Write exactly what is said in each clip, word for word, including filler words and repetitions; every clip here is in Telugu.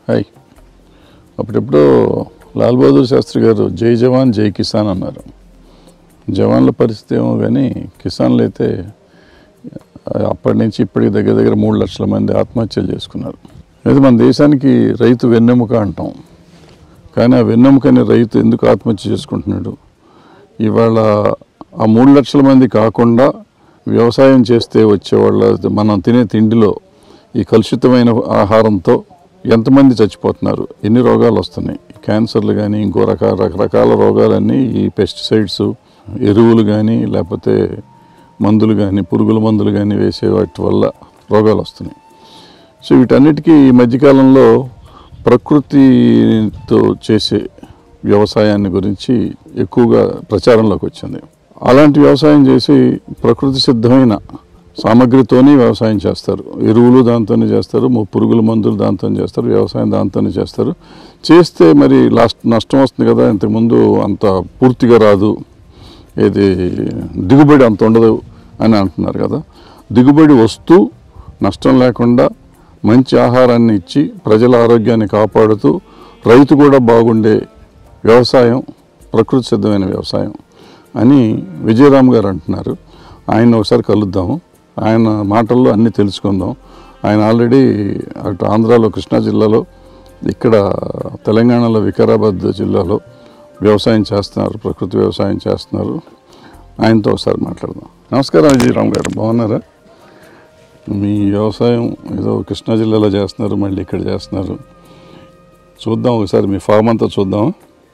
హాయ్. అప్పుడెప్పుడు లాల్ బహదూర్ శాస్త్రి గారు జై జవాన్ జై కిసాన్ అన్నారు. జవాన్ల పరిస్థితి ఏమో కానీ కిసాన్లు అయితే అప్పటి నుంచి ఇప్పటికి దగ్గర దగ్గర మూడు లక్షల మంది ఆత్మహత్యలు చేసుకున్నారు. అయితే మన దేశానికి రైతు వెన్నెముక అంటాం, కానీ ఆ వెన్నెముకని రైతు ఎందుకు ఆత్మహత్య చేసుకుంటున్నాడు? ఇవాళ ఆ మూడు లక్షల మంది కాకుండా వ్యవసాయం చేస్తే వచ్చేవాళ్ళ మనం తినే తిండిలో ఈ కలుషితమైన ఆహారంతో ఎంతమంది చచ్చిపోతున్నారు, ఎన్ని రోగాలు వస్తున్నాయి, క్యాన్సర్లు కానీ ఇంకో రకాల రకరకాల రోగాలన్నీ ఈ పెస్టిసైడ్స్ ఎరువులు కానీ లేకపోతే మందులు కానీ పురుగుల మందులు కానీ వేసే వాటి వల్ల రోగాలు వస్తున్నాయి. సో వీటన్నిటికీ ఈ మధ్యకాలంలో ప్రకృతితో చేసే వ్యవసాయాన్ని గురించి ఎక్కువగా ప్రచారంలోకి వచ్చింది. అలాంటి వ్యవసాయం చేసి ప్రకృతి సిద్ధమైన సామగ్రితోనే వ్యవసాయం చేస్తారు. ఎరువులు దాంతోనే చేస్తారు, పురుగుల మందులు దాంతో చేస్తారు, వ్యవసాయం దాంతోనే చేస్తారు. చేస్తే మరి లాస్ట్ నష్టం వస్తుంది కదా, ఇంతకుముందు అంత పూర్తిగా రాదు, ఏది దిగుబడి అంత ఉండదు అని అంటున్నారు కదా. దిగుబడి వస్తూ నష్టం లేకుండా మంచి ఆహారాన్ని ఇచ్చి ప్రజల ఆరోగ్యాన్ని కాపాడుతూ రైతు కూడా బాగుండే వ్యవసాయం ప్రకృతి సిద్ధమైన వ్యవసాయం అని విజయరామ్ గారు అంటున్నారు. ఆయన ఒకసారి కలుద్దాము, ఆయన మాటల్లో అన్నీ తెలుసుకుందాం. ఆయన ఆల్రెడీ అటు ఆంధ్రాలో కృష్ణా జిల్లాలో, ఇక్కడ తెలంగాణలో వికారాబాద్ జిల్లాలో వ్యవసాయం చేస్తున్నారు, ప్రకృతి వ్యవసాయం చేస్తున్నారు. ఆయనతో ఒకసారి మాట్లాడదాం. నమస్కారం విజయరామ్ గారు, బాగున్నారా? మీ వ్యవసాయం ఏదో కృష్ణా జిల్లాలో చేస్తున్నారు, మళ్ళీ ఇక్కడ చేస్తున్నారు. చూద్దాం ఒకసారి మీ ఫామ్ అంతా చూద్దాం.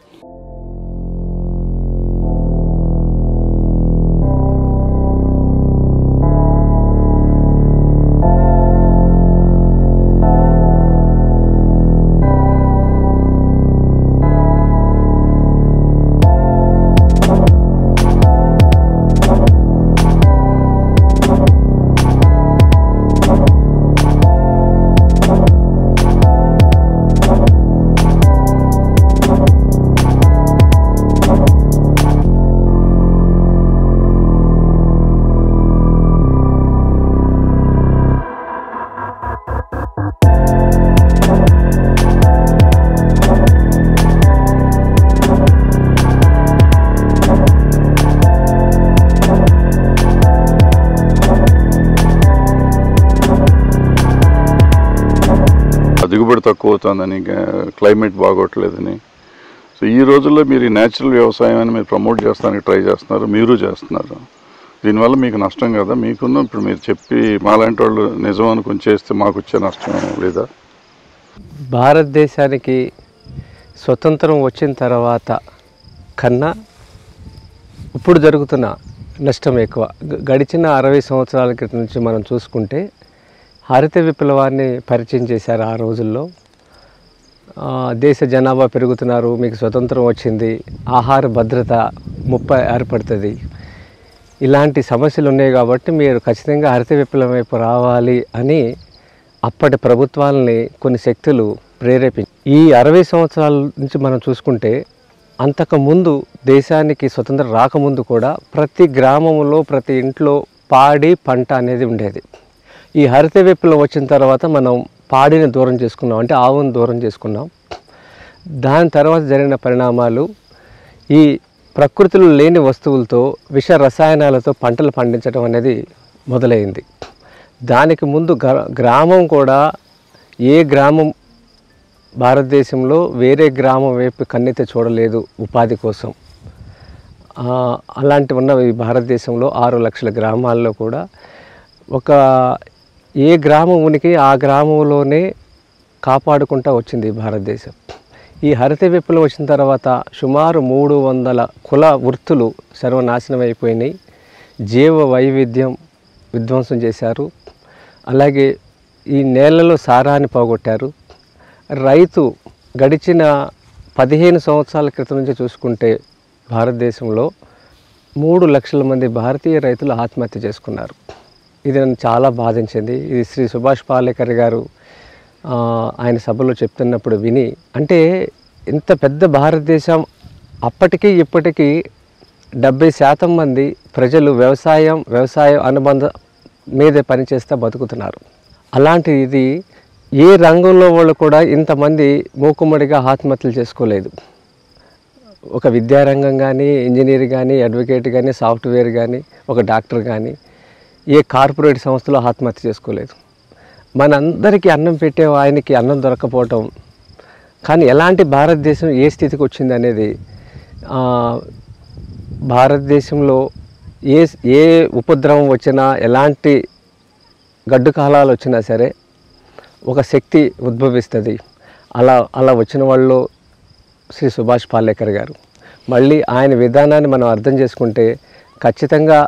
దిగుబడి తక్కువ అవుతుందని, క్లైమేట్ బాగోట్లేదని. సో ఈ రోజుల్లో మీరు ఈ న్యాచురల్ వ్యవసాయాన్ని మీరు ప్రమోట్ చేస్తానికి ట్రై చేస్తున్నారు, మీరు చేస్తున్నారు. దీనివల్ల మీకు నష్టం కదా? మీకున్న ఇప్పుడు మీరు చెప్పి మాలాంటి వాళ్ళు నిజం అనుకుని చేస్తే మాకు వచ్చే నష్టం లేదా? భారతదేశానికి స్వతంత్రం వచ్చిన తర్వాత కన్నా ఇప్పుడు జరుగుతున్న నష్టం ఎక్కువ. గడిచిన అరవై సంవత్సరాల క్రితం నుంచి మనం చూసుకుంటే హరిత విప్లవాన్ని పరిచయం చేశారు. ఆ రోజుల్లో దేశ జనాభా పెరుగుతున్నారు, మీకు స్వతంత్రం వచ్చింది, ఆహార భద్రత ముప్పై ఏర్పడుతుంది, ఇలాంటి సమస్యలు ఉన్నాయి కాబట్టి మీరు ఖచ్చితంగా హరిత విప్లవం వైపు రావాలి అని అప్పటి ప్రభుత్వాలని కొన్ని శక్తులు ప్రేరేపించి, ఈ అరవై సంవత్సరాల నుంచి మనం చూసుకుంటే అంతకుముందు దేశానికి స్వతంత్రం రాకముందు కూడా ప్రతి గ్రామంలో ప్రతి ఇంట్లో పాడి పంట అనేది ఉండేది. ఈ హరిత విప్లవం వచ్చిన తర్వాత మనం పాడిని దూరం చేసుకున్నాం, అంటే ఆవును దూరం చేసుకున్నాం. దాని తర్వాత జరిగిన పరిణామాలు ఈ ప్రకృతిలో లేని వస్తువులతో విష రసాయనాలతో పంటలు పండించడం అనేది మొదలైంది. దానికి ముందు గ్రామం కూడా, ఏ గ్రామం భారతదేశంలో వేరే గ్రామం వైపు కన్నెత్తి చూడలేదు ఉపాధి కోసం. అలాంటివి ఉన్న ఈ భారతదేశంలో ఆరు లక్షల గ్రామాల్లో కూడా ఒక ఏ గ్రామం ఉనికి ఆ గ్రామంలోనే కాపాడుకుంటూ వచ్చింది భారతదేశం. ఈ హరిత విప్లవం వచ్చిన తర్వాత సుమారు మూడు వందల కుల వృత్తులు సర్వనాశనం అయిపోయినాయి. జీవ వైవిధ్యం విధ్వంసం చేశారు. అలాగే ఈ నేలలో సారాన్ని పోగొట్టారు. రైతు గడిచిన పదిహేను సంవత్సరాల క్రితం నుంచి చూసుకుంటే భారతదేశంలో మూడు లక్షల మంది భారతీయ రైతులు ఆత్మహత్య చేసుకున్నారు. ఇది నన్ను చాలా బాధించింది. ఇది శ్రీ సుభాష్ పాలేకర్ గారు ఆయన సభలో చెప్తున్నప్పుడు విని, అంటే ఇంత పెద్ద భారతదేశం అప్పటికీ ఇప్పటికీ డెబ్బై శాతం మంది ప్రజలు వ్యవసాయం వ్యవసాయ అనుబంధ మీదే పనిచేస్తూ బతుకుతున్నారు. అలాంటి ఇది ఏ రంగంలో వాళ్ళు కూడా ఇంతమంది మూకుమ్మడిగా ఆత్మహత్యలు చేసుకోలేదు. ఒక విద్యారంగం కానీ, ఇంజనీర్ కానీ, అడ్వకేట్ కానీ, సాఫ్ట్వేర్ కానీ, ఒక డాక్టర్ కానీ ఏ కార్పొరేట్ సంస్థలో ఆత్మహత్య చేసుకోలేదు. మనందరికీ అన్నం పెట్టే ఆయనకి అన్నం దొరకపోవటం, కానీ ఎలాంటి భారతదేశం ఏ స్థితికి వచ్చింది అనేది, భారతదేశంలో ఏ ఏ ఉపద్రవం వచ్చినా, ఎలాంటి గడ్డు కాలాలు వచ్చినా సరే ఒక శక్తి ఉద్భవిస్తుంది. అలా అలా వచ్చిన వాళ్ళు శ్రీ సుభాష్ పాలేకర్ గారు. మళ్ళీ ఆయన విధానాన్ని మనం అర్థం చేసుకుంటే ఖచ్చితంగా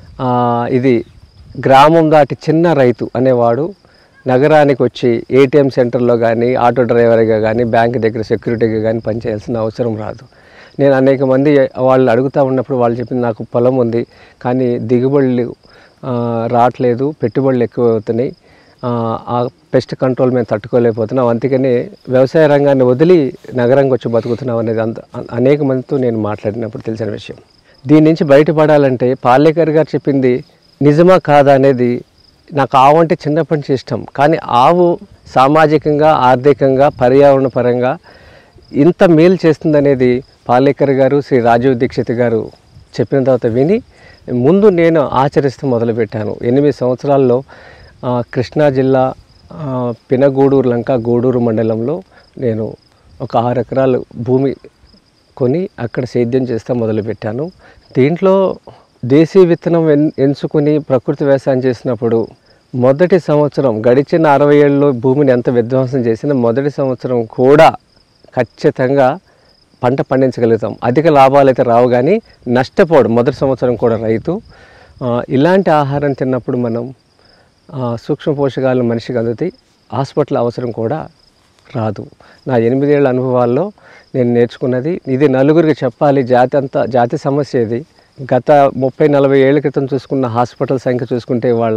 ఇది గ్రామం దాటి చిన్న రైతు అనేవాడు నగరానికి వచ్చి ఏటీఎం సెంటర్లో కానీ, ఆటో డ్రైవర్గా కానీ, బ్యాంక్ దగ్గర సెక్యూరిటీగా కానీ పనిచేయాల్సిన అవసరం రాదు. నేను అనేక మంది వాళ్ళు అడుగుతూ ఉన్నప్పుడు వాళ్ళు చెప్పింది, నాకు పొలం ఉంది కానీ దిగుబడులు రావట్లేదు, పెట్టుబడులు ఎక్కువ అవుతున్నాయి, ఆ పెస్ట్ కంట్రోల్ మేము తట్టుకోలేకపోతున్నాం, అందుకని వ్యవసాయ రంగాన్ని వదిలి నగరంకి వచ్చి బతుకుతున్నాం అనేది అంత అనేక మందితో నేను మాట్లాడినప్పుడు తెలిసిన విషయం. దీని నుంచి బయటపడాలంటే పాలేకర్ గారు చెప్పింది నిజమా కాదా అనేది, నాకు ఆవు అంటే చిన్నప్పటి నుంచి ఇష్టం, కానీ ఆవు సామాజికంగా, ఆర్థికంగా, పర్యావరణ పరంగా ఇంత మేలు చేస్తుందనేది పాలేకర్ గారు, శ్రీ రాజీవ్ దీక్షిత్ గారు చెప్పిన తర్వాత విని ముందు నేను ఆచరిస్తూ మొదలుపెట్టాను. ఎనిమిది సంవత్సరాల్లో కృష్ణా జిల్లా పినగూడూరు లంక గూడూరు మండలంలో నేను ఒక ఆరు ఎకరాలు భూమి కొని అక్కడ సేద్యం చేస్తూ మొదలుపెట్టాను. దీంట్లో దేశీ విత్తనం ఎన్ ఎంచుకొని ప్రకృతి వ్యవసాయం చేసినప్పుడు మొదటి సంవత్సరం, గడిచిన అరవై ఏళ్ళలో భూమిని ఎంత విధ్వంసం చేసినా మొదటి సంవత్సరం కూడా ఖచ్చితంగా పంట పండించగలుగుతాం. అధిక లాభాలు అయితే రావు, కానీ నష్టపోవడం మొదటి సంవత్సరం కూడా రైతు. ఇలాంటి ఆహారం తిన్నప్పుడు మనం సూక్ష్మ పోషకాలు మనిషికి అందుతాయి, హాస్పిటల్ అవసరం కూడా రాదు. నా ఎనిమిదేళ్ల అనుభవాల్లో నేను నేర్చుకున్నది ఇది. నలుగురికి చెప్పాలి. జాతి అంతా జాతి సమస్య ఇది. గత ముప్పై నలభై ఏళ్ళ క్రితం చూసుకున్న హాస్పిటల్ సంఖ్య చూసుకుంటే వాళ్ళ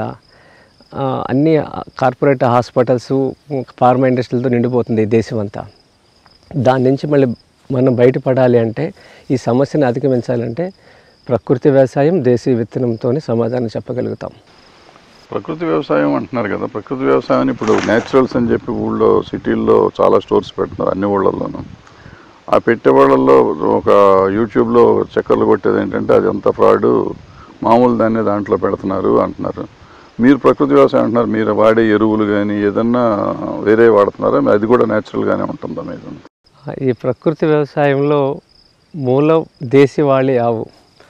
అన్ని కార్పొరేట్ హాస్పిటల్స్, ఫార్మా ఇండస్ట్రీలతో నిండిపోతుంది దేశం అంతా. దాని నుంచి మళ్ళీ మనం బయటపడాలి అంటే, ఈ సమస్యను అధిగమించాలంటే ప్రకృతి వ్యవసాయం, దేశీ విత్తనంతో సమాధానం చెప్పగలుగుతాం. ప్రకృతి వ్యవసాయం అంటున్నారు కదా, ప్రకృతి వ్యవసాయం ఇప్పుడు న్యాచురల్స్ అని చెప్పి ఊళ్ళో సిటీల్లో చాలా స్టోర్స్ పెడుతున్నారు అన్ని ఊళ్ళల్లోనూ. ఆ పెట్టే వాళ్ళల్లో ఒక యూట్యూబ్లో చక్కర్లు కొట్టేది ఏంటంటే అది అంత ఫ్రాడు, మామూలు దాన్ని దాంట్లో పెడుతున్నారు అంటున్నారు. మీరు ప్రకృతి వ్యవసాయం అంటున్నారు, మీరు వాడే ఎరువులు కానీ ఏదన్నా వేరే వాడుతున్నారా, అది కూడా న్యాచురల్గానే ఉంటుందా మీరు? ఈ ప్రకృతి వ్యవసాయంలో మూలం దేశీవాళీ ఆవు.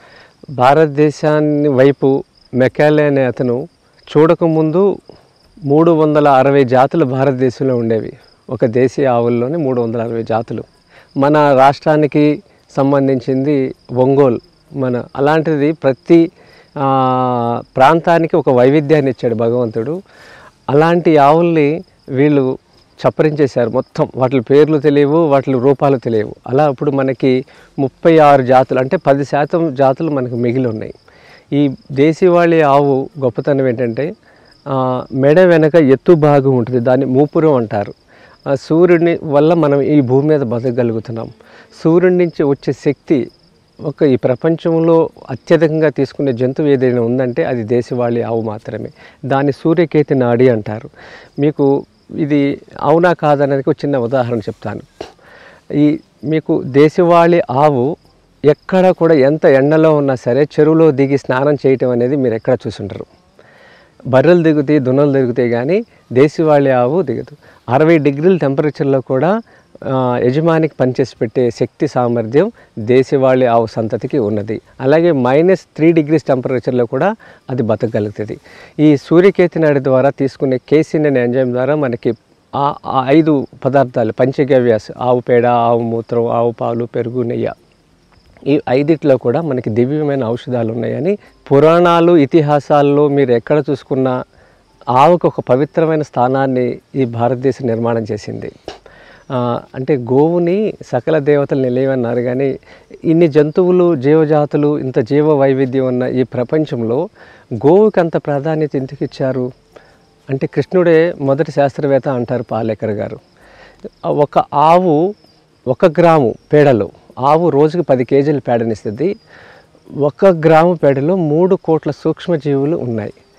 భారతదేశాన్ని వైపు మెకాలే అనే అతను చూడకముందు మూడు వందల అరవై జాతులు భారతదేశంలో ఉండేవి. ఒక దేశీయ ఆవుల్లోనే మూడు వందల అరవై జాతులు. మన రాష్ట్రానికి సంబంధించింది ఒంగోలు. మన అలాంటిది ప్రతి ప్రాంతానికి ఒక వైవిధ్యాన్ని ఇచ్చాడు భగవంతుడు. అలాంటి ఆవుల్ని వీళ్ళు చప్పరించేశారు మొత్తం. వాటి పేర్లు తెలియవు, వాటి రూపాలు తెలియవు. అలా ఇప్పుడు మనకి ముప్పై ఆరు జాతులు, అంటే పది శాతం జాతులు మనకు మిగిలి ఉన్నాయి. ఈ దేశీవాళీ ఆవు గొప్పతనం ఏంటంటే మెడ వెనక ఎత్తు భాగం ఉంటుంది, దాన్ని మూపురం అంటారు. సూర్యుని వల్ల మనం ఈ భూమి మీద బతకగలుగుతున్నాం. సూర్యుడి నుంచి వచ్చే శక్తి ఒక ఈ ప్రపంచంలో అత్యధికంగా తీసుకునే జంతువు ఏదైనా ఉందంటే అది దేశవాళీ ఆవు మాత్రమే. దాన్ని సూర్యకేతి నాడి అంటారు. మీకు ఇది అవునా కాదనేది ఒక చిన్న ఉదాహరణ చెప్తాను. ఈ మీకు దేశవాళీ ఆవు ఎక్కడ కూడా ఎంత ఎండలో ఉన్నా సరే చెరువులో దిగి స్నానం చేయటం అనేది మీరు ఎక్కడ చూసుంటారు. బర్రెలు దిగుతాయి, దున్నలు దిగుతాయి, కానీ దేశవాళీ ఆవు దిగదు. అరవై డిగ్రీల టెంపరేచర్లో కూడా యజమానికి పనిచేసి పెట్టే శక్తి సామర్థ్యం దేశవాళీ ఆవు సంతతికి ఉన్నది. అలాగే మైనస్ త్రీ డిగ్రీస్ టెంపరేచర్లో కూడా అది బతకగలుగుతుంది. ఈ సూర్యకేతి నాడి ద్వారా తీసుకునే కేసిన్ అనే ఎంజైమ్ ద్వారా మనకి ఆ ఐదు పదార్థాలు పంచగవ్యాస్, ఆవు పేడ, ఆవు మూత్రం, ఆవు పాలు, పెరుగు, నెయ్యి, ఈ ఐదిట్లో కూడా మనకి దివ్యమైన ఔషధాలు ఉన్నాయని పురాణాలు, ఇతిహాసాల్లో మీరు ఎక్కడ చూసుకున్నా ఆవుకు ఒక పవిత్రమైన స్థానాన్ని ఈ భారతదేశం నిర్మాణం చేసింది. అంటే గోవుని సకల దేవతలు నిలయమన్నారు, కానీ ఇన్ని జంతువులు, జీవజాతులు, ఇంత జీవ వైవిధ్యం ఉన్న ఈ ప్రపంచంలో గోవుకి అంత ప్రాధాన్యత ఎందుకు ఇచ్చారు అంటే కృష్ణుడే మొదటి శాస్త్రవేత్త అంటారు పాలేకర్ గారు. ఒక ఆవు ఒక గ్రాము పేడలో, ఆవు రోజుకి పది కేజీల పేడనిస్తుంది. ఒక గ్రాము పేడలో మూడు కోట్ల సూక్ష్మజీవులు ఉన్నాయి.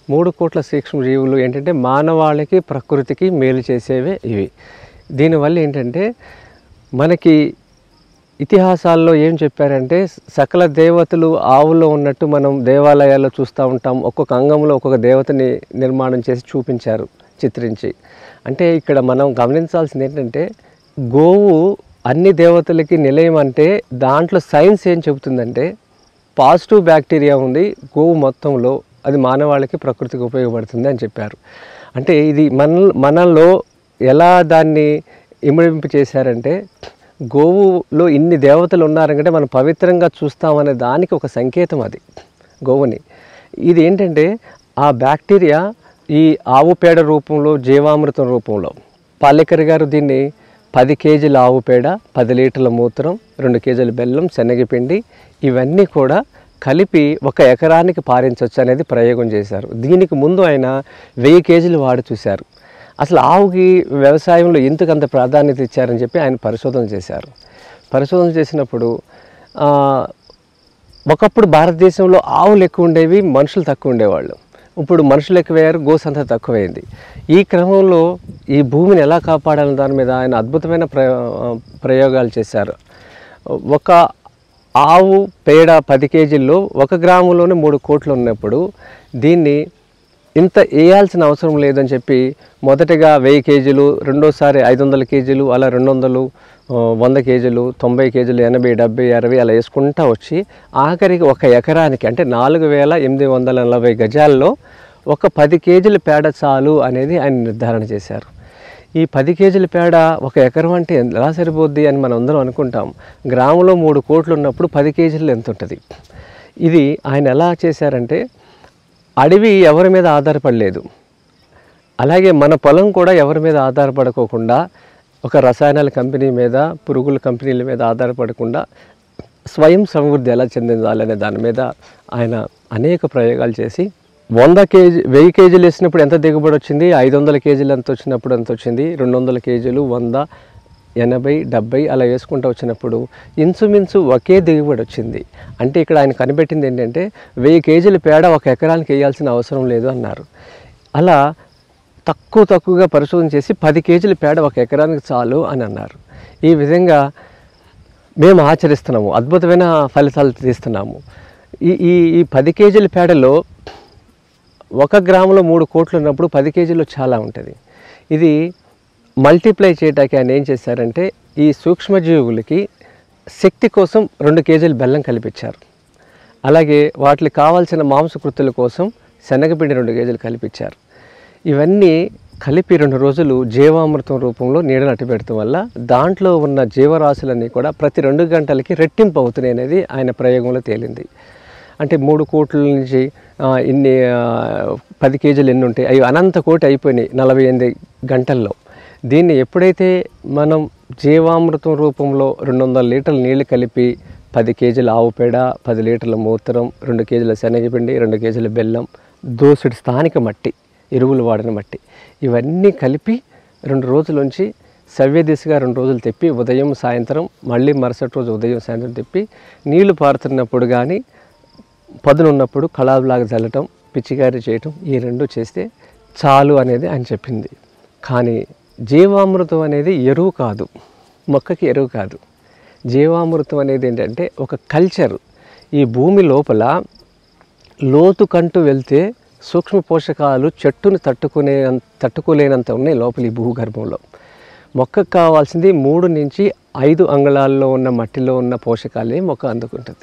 మూడు కోట్ల సూక్ష్మజీవులు ఏంటంటే మానవాళికి ప్రకృతికి మేలు చేసేవే ఇవి. దీనివల్ల ఏంటంటే మనకి ఇతిహాసాల్లో ఏం చెప్పారంటే సకల దేవతలు ఆవులో ఉన్నట్టు మనం దేవాలయాల్లో చూస్తూ ఉంటాం. ఒక్కొక్క అంగంలో ఒక్కొక్క దేవతని నిర్మాణం చేసి చూపించారు చిత్రించి. అంటే ఇక్కడ మనం గమనించాల్సింది ఏంటంటే గోవు అన్ని దేవతలకి నిలయం. అంటే దాంట్లో సైన్స్ ఏం చెబుతుందంటే పాజిటివ్ బ్యాక్టీరియా ఉంది గోవు మొత్తంలో, అది మానవాళికి ప్రకృతికి ఉపయోగపడుతుంది అని చెప్పారు. అంటే ఇది మన మనలో ఎలా దాన్ని ఇమిడింపు చేశారంటే గోవులో ఇన్ని దేవతలు ఉన్నారంటే మనం పవిత్రంగా చూస్తామనే దానికి ఒక సంకేతం అది గోవుని. ఇది ఏంటంటే ఆ బ్యాక్టీరియా ఈ ఆవు పేడ రూపంలో, జీవామృతం రూపంలో పాలేకర్ గారు దీన్ని పది కేజీల ఆవు పేడ, పది లీటర్ల మూత్రం, రెండు కేజీల బెల్లం, శనగపిండి ఇవన్నీ కూడా కలిపి ఒక ఎకరానికి పారించవచ్చు అనేది ప్రయోగం చేశారు. దీనికి ముందు ఆయన వెయ్యి కేజీలు వాడి చూశారు. అసలు ఆవుకి వ్యవసాయంలో ఎందుకు అంత ప్రాధాన్యత ఇచ్చారని చెప్పి ఆయన పరిశోధన చేశారు. పరిశోధన చేసినప్పుడు ఒకప్పుడు భారతదేశంలో ఆవులు ఎక్కువ ఉండేవి, మనుషులు తక్కువ ఉండేవాళ్ళు. ఇప్పుడు మనుషులు ఎక్కువయ్యారు, గోసంత తక్కువైంది. ఈ క్రమంలో ఈ భూమిని ఎలా కాపాడాలని దాని మీద ఆయన అద్భుతమైన ప్రయో ప్రయోగాలు చేశారు. ఒక ఆవు పేడ పది కేజీల్లో ఒక గ్రాములోనే మూడు కోట్లు ఉన్నప్పుడు దీన్ని ఇంత వేయాల్సిన అవసరం లేదని చెప్పి మొదటగా వెయ్యి కేజీలు, రెండోసారి ఐదు వందల కేజీలు, అలా రెండు వందలు, వంద కేజీలు, తొంభై కేజీలు, ఎనభై, డెబ్బై, అరవై అలా వేసుకుంటూ వచ్చి ఆఖరికి ఒక ఎకరానికి అంటే నాలుగు వేల ఎనిమిది వందల నలభై గజాల్లో ఒక పది కేజీల పేడ చాలు అనేది ఆయన నిర్ధారణ చేశారు. ఈ పది కేజీల పేడ ఒక ఎకరం అంటే ఎలా సరిపోద్ది అని మనం అందరం అనుకుంటాం. గ్రామంలో మూడు కోట్లు ఉన్నప్పుడు పది కేజీలు ఎంత ఉంటుంది? ఇది ఆయన ఎలా చేశారంటే అడవి ఎవరి మీద ఆధారపడలేదు, అలాగే మన పొలం కూడా ఎవరి మీద ఆధారపడుకోకుండా, ఒక రసాయనాల కంపెనీ మీద, పురుగుల కంపెనీల మీద ఆధారపడకుండా స్వయం సమృద్ధి ఎలా చెందించాలనే దాని మీద ఆయన అనేక ప్రయోగాలు చేసి వంద కేజీ వెయ్యి కేజీలు వేసినప్పుడు ఎంత దిగుబడి వచ్చింది, ఐదు వందల కేజీలు ఎంత వచ్చినప్పుడు ఎంత వచ్చింది, రెండు వందల కేజీలు, వంద, ఎనభై, డెబ్బై అలా వేసుకుంటూ వచ్చినప్పుడు ఇంచుమించు ఒకే దిగుబడి వచ్చింది. అంటే ఇక్కడ ఆయన కనిపెట్టింది ఏంటంటే వెయ్యి కేజీల పేడ ఒక ఎకరానికి వేయాల్సిన అవసరం లేదు అన్నారు. అలా తక్కువ తక్కువగా పరిశోధన చేసి పది కేజీల పేడ ఒక ఎకరానికి చాలు అని అన్నారు. ఈ విధంగా మేము ఆచరిస్తున్నాము, అద్భుతమైన ఫలితాలు తీస్తున్నాము. ఈ ఈ ఈ పది కేజీల పేడలో ఒక గ్రాములో మూడు కోట్లు ఉన్నప్పుడు పది కేజీలు చాలా ఉంటుంది. ఇది మల్టిప్లై చేయడానికి ఆయన ఏం చేశారంటే ఈ సూక్ష్మజీవులకి శక్తి కోసం రెండు కేజీలు బెల్లం కలిపించారు. అలాగే వాటికి కావాల్సిన మాంసకృతుల కోసం శనగపిండి రెండు కేజీలు కలిపించారు. ఇవన్నీ కలిపి రెండు రోజులు జీవామృతం రూపంలో నీడను అట్టిపెడటం వల్ల దాంట్లో ఉన్న జీవరాశులన్నీ కూడా ప్రతి రెండు గంటలకి రెట్టింపు అవుతున్నాయి అనేది ఆయన ప్రయోగంలో తేలింది. అంటే మూడు కోట్ల నుంచి ఇన్ని పది కేజీలు ఎన్ని ఉంటాయి, అవి అనంత కోటి అయిపోయినాయి నలభై ఎనిమిది గంటల్లో. దీన్ని ఎప్పుడైతే మనం జీవామృతం రూపంలో రెండు వందల లీటర్ల నీళ్లు కలిపి పది కేజీల ఆవు పేడ, పది లీటర్ల మూత్రం, రెండు కేజీల శనగపిండి, రెండు కేజీల బెల్లం, దోసుడి స్థానిక మట్టి, ఎరువులు వాడిన మట్టి ఇవన్నీ కలిపి రెండు రోజుల నుంచి సవ్య దిశగా రెండు రోజులు తెప్పి ఉదయం సాయంత్రం మళ్ళీ మరుసటి రోజు ఉదయం సాయంత్రం తెప్పి నీళ్లు పారుతున్నప్పుడు కానీ పదునున్నప్పుడు కళాబులాగా చల్లటం, పిచ్చికారి చేయటం ఈ రెండు చేస్తే చాలు అనేది ఆయన చెప్పింది. కానీ జీవామృతం అనేది ఎరువు కాదు, మొక్కకి ఎరువు కాదు. జీవామృతం అనేది ఏంటంటే ఒక కల్చర్. ఈ భూమి లోపల లోతు కంటూ వెళ్తే సూక్ష్మ పోషకాలు చెట్టును తట్టుకునే తట్టుకోలేనంత ఉన్నాయి లోపల ఈ భూగర్భంలో. మొక్కకు కావాల్సింది మూడు నుంచి ఐదు అంగుళాల్లో ఉన్న మట్టిలో ఉన్న పోషకాలే మొక్క అందుకుంటుంది.